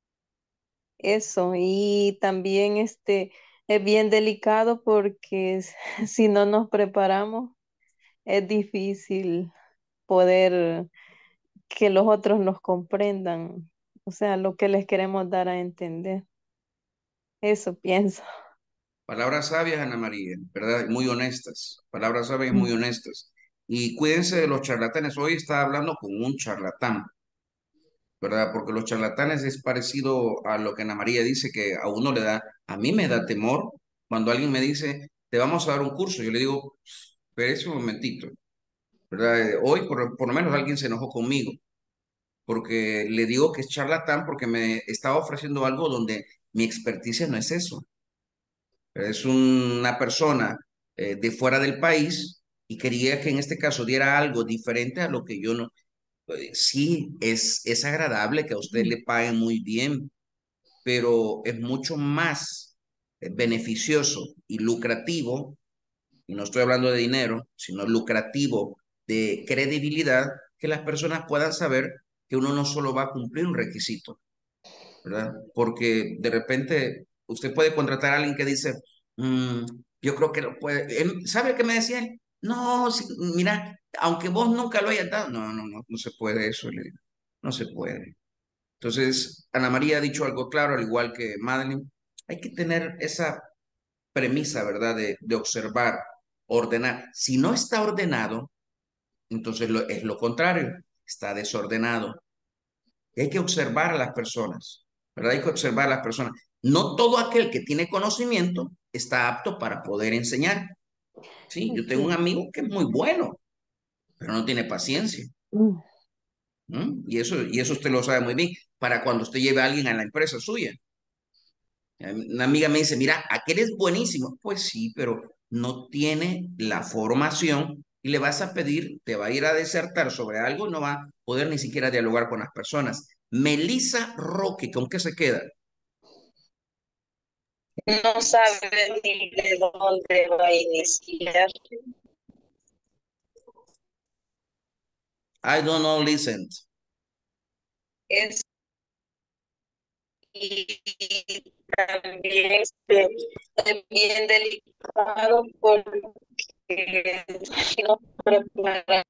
eso. Y también es bien delicado porque si no nos preparamos, es difícil poder que los otros nos comprendan, o sea, lo que les queremos dar a entender. Eso pienso. Palabras sabias, Ana María, ¿verdad? Muy honestas. Palabras sabias y muy honestas. Y cuídense de los charlatanes. Hoy está hablando con un charlatán, ¿verdad? Porque los charlatanes es parecido a lo que Ana María dice que a uno le da, a mí me da temor cuando alguien me dice, te vamos a dar un curso. Yo le digo, espérese un momentito, ¿verdad? Hoy por lo menos alguien se enojó conmigo porque le digo que es charlatán porque me estaba ofreciendo algo donde mi experticia no es eso. Es una persona de fuera del país y quería que en este caso diera algo diferente a lo que yo no. Sí, es agradable que a usted le paguen muy bien, pero es mucho más beneficioso y lucrativo, y no estoy hablando de dinero, sino lucrativo de credibilidad, que las personas puedan saber que uno no solo va a cumplir un requisito, ¿verdad? Porque de repente usted puede contratar a alguien que dice, "Mm, yo creo que lo puede. ¿Sabe qué me decía él? No, mira, aunque vos nunca lo hayas dado, no se puede eso, le digo, no se puede. Entonces, Ana María ha dicho algo claro, al igual que Madeline, hay que tener esa premisa, ¿verdad? De observar, ordenar. Si no está ordenado, entonces es lo contrario, está desordenado. Y hay que observar a las personas, ¿verdad? Hay que observar a las personas. No todo aquel que tiene conocimiento está apto para poder enseñar. Sí, yo tengo un Sí. amigo que es muy bueno, pero no tiene paciencia. Mm. Y eso usted lo sabe muy bien para cuando usted lleve a alguien a la empresa suya. Una amiga me dice, mira, aquel es buenísimo. Pues sí, pero no tiene la formación y le vas a pedir, te va a ir a disertar sobre algo, no va a poder ni siquiera dialogar con las personas. Melissa Roque, ¿con qué se queda? No sabe ni de dónde va a iniciar. I don't know, listen. Es, y también es bien delicado porque no prepara.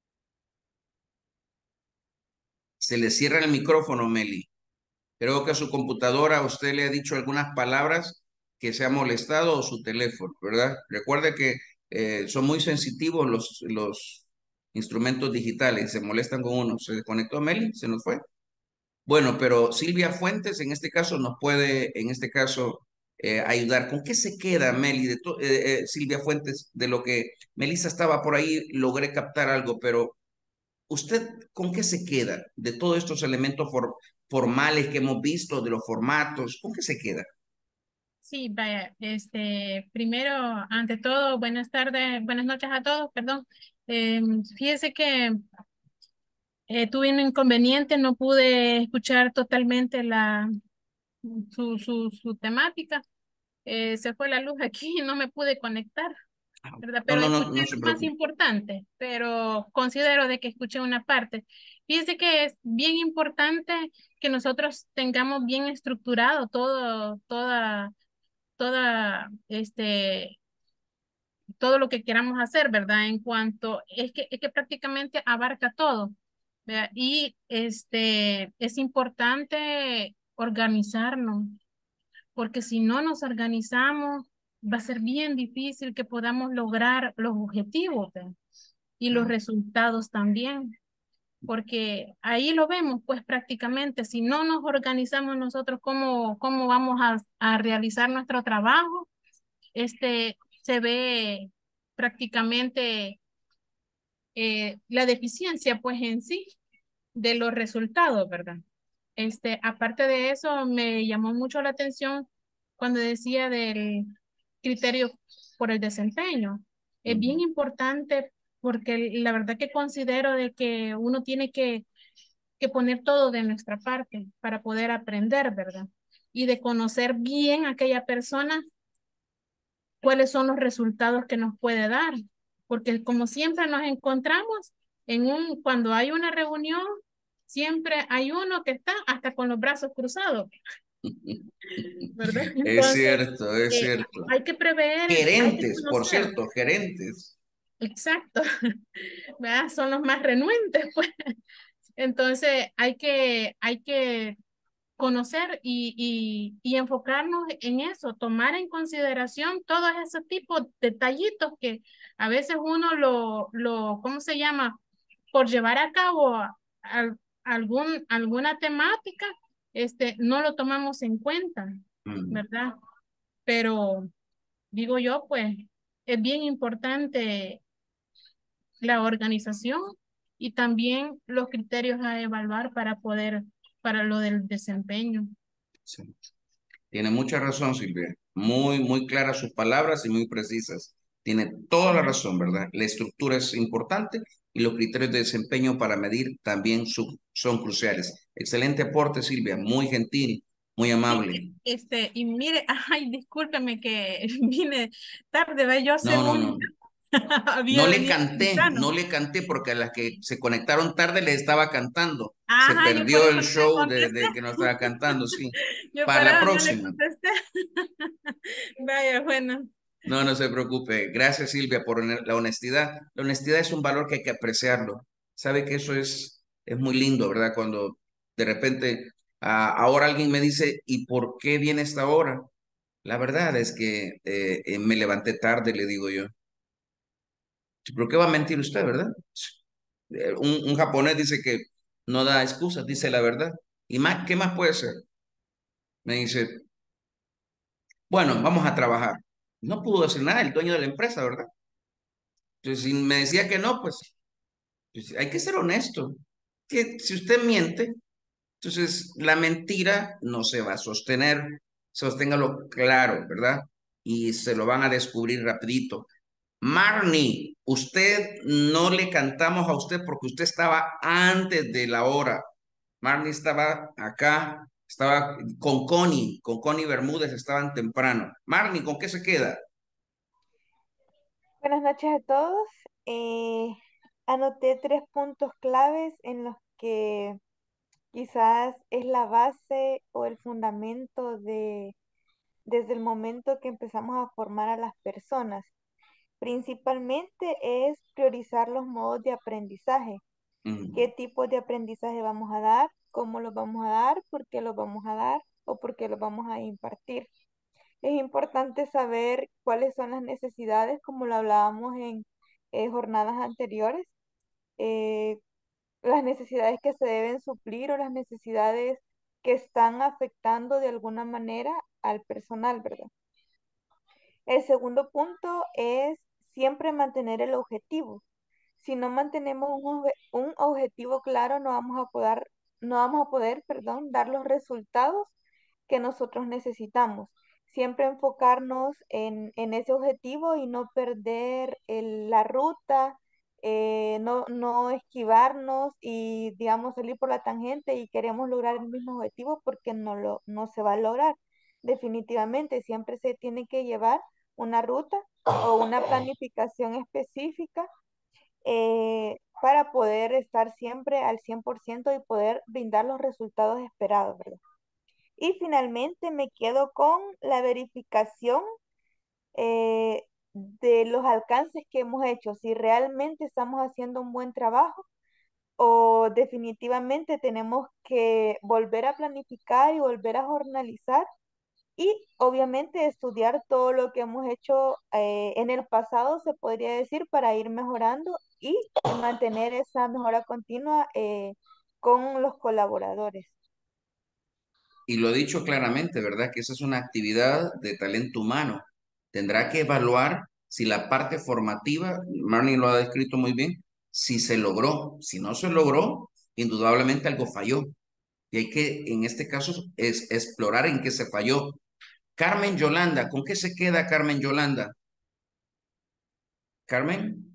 Se le cierra el micrófono, Meli. Creo que a su computadora usted le ha dicho algunas palabras que se ha molestado o su teléfono, ¿verdad? Recuerde que son muy sensitivos los instrumentos digitales, se molestan con uno. ¿Se desconectó Meli? ¿Se nos fue? Bueno, pero Silvia Fuentes en este caso nos puede, en este caso, ayudar. ¿Con qué se queda, Meli, Silvia Fuentes, de lo que Melissa estaba por ahí? Logré captar algo, pero ¿usted con qué se queda de todos estos elementos formales que hemos visto, de los formatos? ¿Con qué se queda? Sí, vaya, primero, ante todo, buenas tardes, buenas noches a todos, perdón. Fíjese que tuve un inconveniente, no pude escuchar totalmente su temática. Se fue la luz aquí y no me pude conectar, ¿verdad? No, Pero no, no, escuché no se lo más preocupe. importante, pero considero de que escuché una parte. Fíjese que es bien importante que nosotros tengamos bien estructurado todo lo que queramos hacer, ¿verdad? En cuanto, es que prácticamente abarca todo, ¿verdad? Y es importante organizarnos, porque si no nos organizamos, va a ser bien difícil que podamos lograr los objetivos, ¿verdad? Y los resultados también, porque ahí lo vemos, pues prácticamente, si no nos organizamos nosotros, ¿cómo vamos a realizar nuestro trabajo? Se ve prácticamente la deficiencia, pues en sí, de los resultados, ¿verdad? Aparte de eso, me llamó mucho la atención cuando decía del criterio por el desempeño. Es bien importante porque la verdad que considero de que uno tiene que poner todo de nuestra parte para poder aprender, ¿verdad? Y de conocer bien a aquella persona cuáles son los resultados que nos puede dar. Porque como siempre nos encontramos cuando hay una reunión, siempre hay uno que está hasta con los brazos cruzados, ¿verdad? Es Entonces, cierto, es cierto. hay que prever, hay que Gerentes, por conocer. cierto, gerentes. Exacto, ¿verdad? Son los más renuentes, pues. Entonces, hay que conocer y enfocarnos en eso, tomar en consideración todos esos tipos de detallitos que a veces uno ¿cómo se llama? Por llevar a cabo alguna temática, no lo tomamos en cuenta, Mm. ¿verdad? Pero digo yo, pues, es bien importante la organización y también los criterios a evaluar para lo del desempeño. Sí. Tiene mucha razón, Silvia. Muy, muy claras sus palabras y muy precisas. Tiene toda la razón, ¿verdad? La estructura es importante y los criterios de desempeño para medir también son cruciales. Excelente aporte, Silvia. Muy gentil, muy Sí, amable. y mire, ay, discúlpeme que vine tarde, ¿ve? Yo No, no, según no. había venido temprano. No le canté porque a las que se conectaron tarde le estaba cantando. Se Ajá, yo por perdió el eso no le show contesté. de que no estaba cantando, sí. Yo Para por la eso no le próxima. contesté. Vaya, bueno. No, no se preocupe. Gracias, Silvia, por la honestidad. La honestidad es un valor que hay que apreciarlo. Sabe que eso es muy lindo, ¿verdad? Cuando de repente ahora alguien me dice, ¿y por qué viene esta hora? La verdad es que me levanté tarde, le digo yo. ¿Pero qué va a mentir usted, verdad? Un japonés dice que no da excusas, dice la verdad. ¿Y más, qué más puede ser? Me dice, bueno, vamos a trabajar. No pudo decir nada el dueño de la empresa, ¿verdad? Entonces, si me decía que no, pues hay que ser honesto. Que si usted miente, entonces la mentira no se va a sostener. Sosténgalo claro, ¿verdad? Y se lo van a descubrir rapidito. Marnie, usted no le cantamos a usted porque usted estaba antes de la hora. Marnie estaba acá, estaba con Connie Bermúdez estaban temprano. Marnie, ¿con qué se queda? Buenas noches a todos. Eh, Anoté 3 puntos claves en los que quizás es la base o el fundamento desde el momento que empezamos a formar a las personas. Principalmente es priorizar los modos de aprendizaje. Mm, ¿Qué tipos de aprendizaje vamos a dar? ¿Cómo los vamos a dar? ¿Por qué los vamos a dar? ¿O por qué los vamos a impartir? Es importante saber cuáles son las necesidades, como lo hablábamos en jornadas anteriores, eh, las necesidades que se deben suplir o las necesidades que están afectando de alguna manera al personal, ¿verdad? El segundo punto es siempre mantener el objetivo. Si no mantenemos un objetivo claro, no vamos a poder, perdón, dar los resultados que nosotros necesitamos. siempre enfocarnos en ese objetivo y no perder la ruta, no esquivarnos y, digamos, salir por la tangente y queremos lograr el mismo objetivo porque no se va a lograr. Definitivamente, siempre se tiene que llevar una ruta o una planificación específica para poder estar siempre al 100% y poder brindar los resultados esperados, ¿verdad? Y finalmente me quedo con la verificación de los alcances que hemos hecho, si realmente estamos haciendo un buen trabajo o definitivamente tenemos que volver a planificar y volver a jornalizar y obviamente estudiar todo lo que hemos hecho en el pasado, se podría decir, para ir mejorando y mantener esa mejora continua con los colaboradores. Y lo he dicho claramente, ¿verdad? Que esa es una actividad de talento humano. Tendrá que evaluar si la parte formativa, Marnie lo ha descrito muy bien, si se logró. Si no se logró, indudablemente algo falló. Y hay que, en este caso, es explorar en qué se falló. Carmen Yolanda, ¿con qué se queda Carmen Yolanda? Carmen.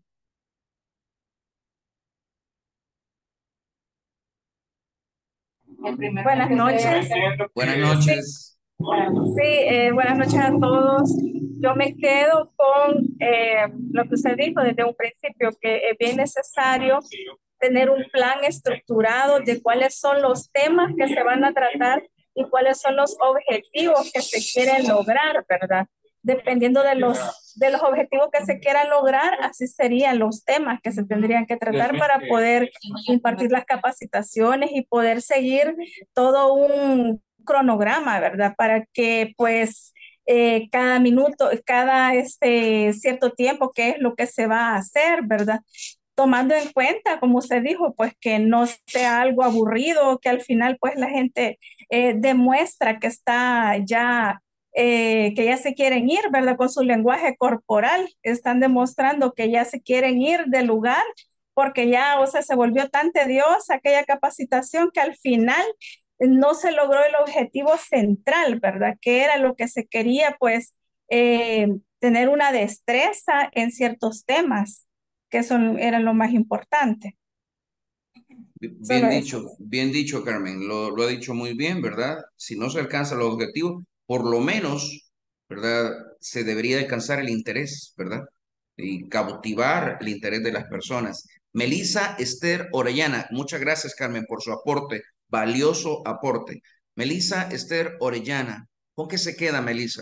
Buenas noches. Buenas Sí, noches. buenas noches a todos. Yo me quedo con lo que usted dijo desde un principio, que es bien necesario tener un plan estructurado de cuáles son los temas que se van a tratar y cuáles son los objetivos que se quieren lograr, ¿verdad? Dependiendo de los objetivos que se quieran lograr, así serían los temas que se tendrían que tratar para poder impartir las capacitaciones y poder seguir todo un cronograma, ¿verdad? Para que pues cada minuto, cada cierto tiempo, qué es lo que se va a hacer, ¿verdad? Tomando en cuenta, como usted dijo, pues que no sea algo aburrido, que al final pues la gente demuestra que está ya, que ya se quieren ir, ¿verdad? Con su lenguaje corporal, están demostrando que ya se quieren ir del lugar porque ya, o sea, se volvió tan tediosa aquella capacitación que al final no se logró el objetivo central, ¿verdad? Que era lo que se quería, pues, tener una destreza en ciertos temas, que eso era lo más importante. Solo eso. Bien dicho, Carmen. Lo ha dicho muy bien, ¿verdad? Si no se alcanza los objetivos, por lo menos, ¿verdad? Se debería alcanzar el interés, ¿verdad? Y cautivar el interés de las personas. Melissa Esther Orellana, muchas gracias, Carmen, por su aporte, valioso aporte. Melissa Esther Orellana, ¿con qué se queda, Melissa?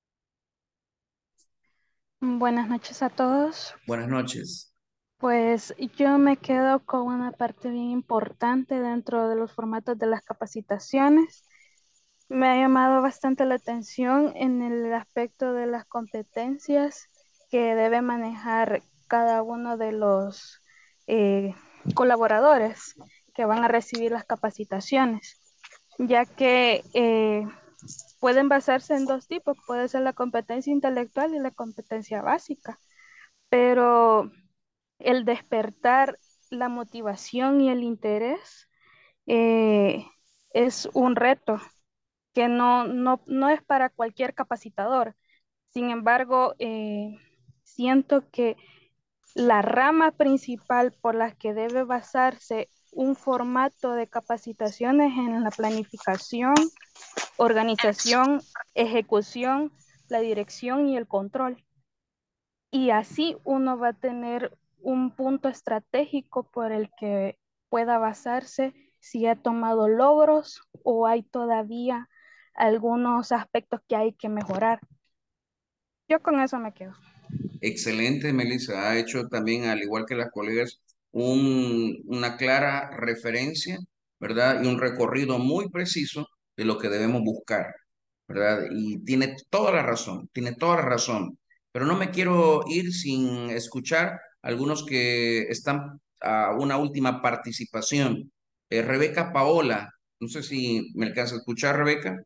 Buenas noches a todos. Buenas noches. Pues yo me quedo con una parte bien importante dentro de los formatos de las capacitaciones. Me ha llamado bastante la atención en el aspecto de las competencias que debe manejar cada uno de los eh, colaboradores que van a recibir las capacitaciones, ya que pueden basarse en dos tipos, puede ser la competencia intelectual y la competencia básica, pero el despertar la motivación y el interés eh, es un reto que no es para cualquier capacitador. Sin embargo, siento que la rama principal por la que debe basarse un formato de capacitaciones en la planificación, organización, ejecución, la dirección y el control. Y así uno va a tener un punto estratégico por el que pueda basarse si ha tomado logros o hay todavía algunos aspectos que hay que mejorar. Yo con eso me quedo. Excelente, Melissa. Ha hecho también, al igual que las colegas, una clara referencia, ¿verdad? Y un recorrido muy preciso de lo que debemos buscar, ¿verdad? Y tiene toda la razón. Pero no me quiero ir sin escuchar algunos que están a una última participación. Rebeca Paola, no sé si me alcanza a escuchar, Rebeca.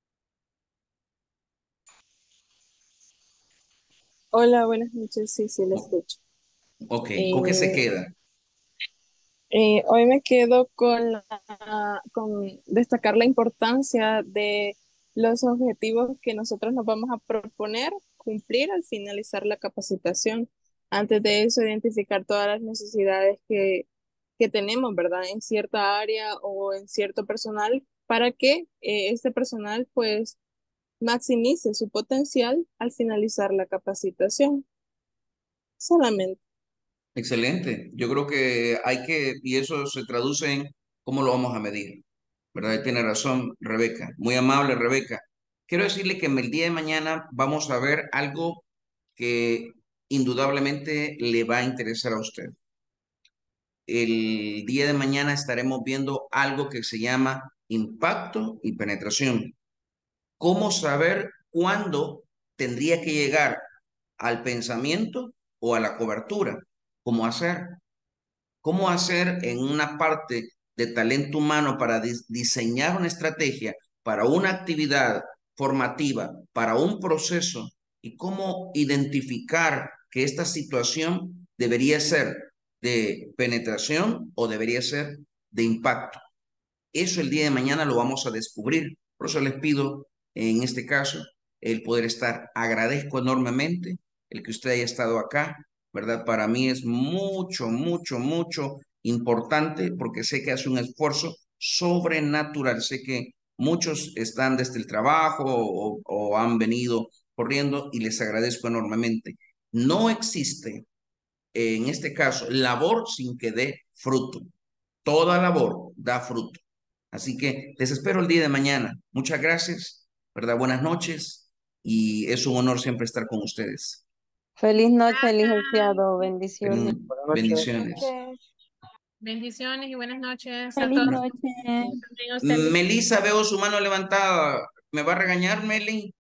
Hola, buenas noches. Sí, sí, la escucho. Ok, ¿con qué se Eh, queda? Hoy me quedo con destacar la importancia los objetivos que nosotros nos vamos a proponer cumplir al finalizar la capacitación. Antes de eso, identificar todas las necesidades que tenemos, ¿verdad? En cierta área o en cierto personal para que este personal pues maximice su potencial al finalizar la capacitación. Solamente. Excelente. Yo creo que hay que, y eso se traduce en cómo lo vamos a medir, ¿verdad? Y tiene razón Rebeca, muy amable Rebeca. Quiero decirle que en el día de mañana vamos a ver algo que indudablemente le va a interesar a usted. El día de mañana estaremos viendo algo que se llama impacto y penetración. ¿Cómo saber cuándo tendría que llegar al pensamiento o a la cobertura? ¿Cómo hacer? ¿Cómo hacer en una parte de talento humano para diseñar una estrategia para una actividad formativa, para un proceso? ¿Y cómo identificar que esta situación debería ser de penetración o debería ser de impacto? Eso el día de mañana lo vamos a descubrir. Por eso les pido, en este caso, el poder estar. Agradezco enormemente el que usted haya estado acá, ¿verdad? Para mí es mucho, mucho, mucho importante porque sé que hace un esfuerzo sobrenatural. Sé que muchos están desde el trabajo o han venido corriendo y les agradezco enormemente. No existe, en este caso, labor sin que dé fruto. Toda labor da fruto. Así que les espero el día de mañana. Muchas gracias, ¿verdad? Buenas noches y es un honor siempre estar con ustedes. Feliz noche, licenciado. Bendiciones. Bendiciones. Bendiciones y buenas noches a Feliz todos. noche. También a usted, Melissa, veo su mano levantada. ¿Me va a regañar, Meli?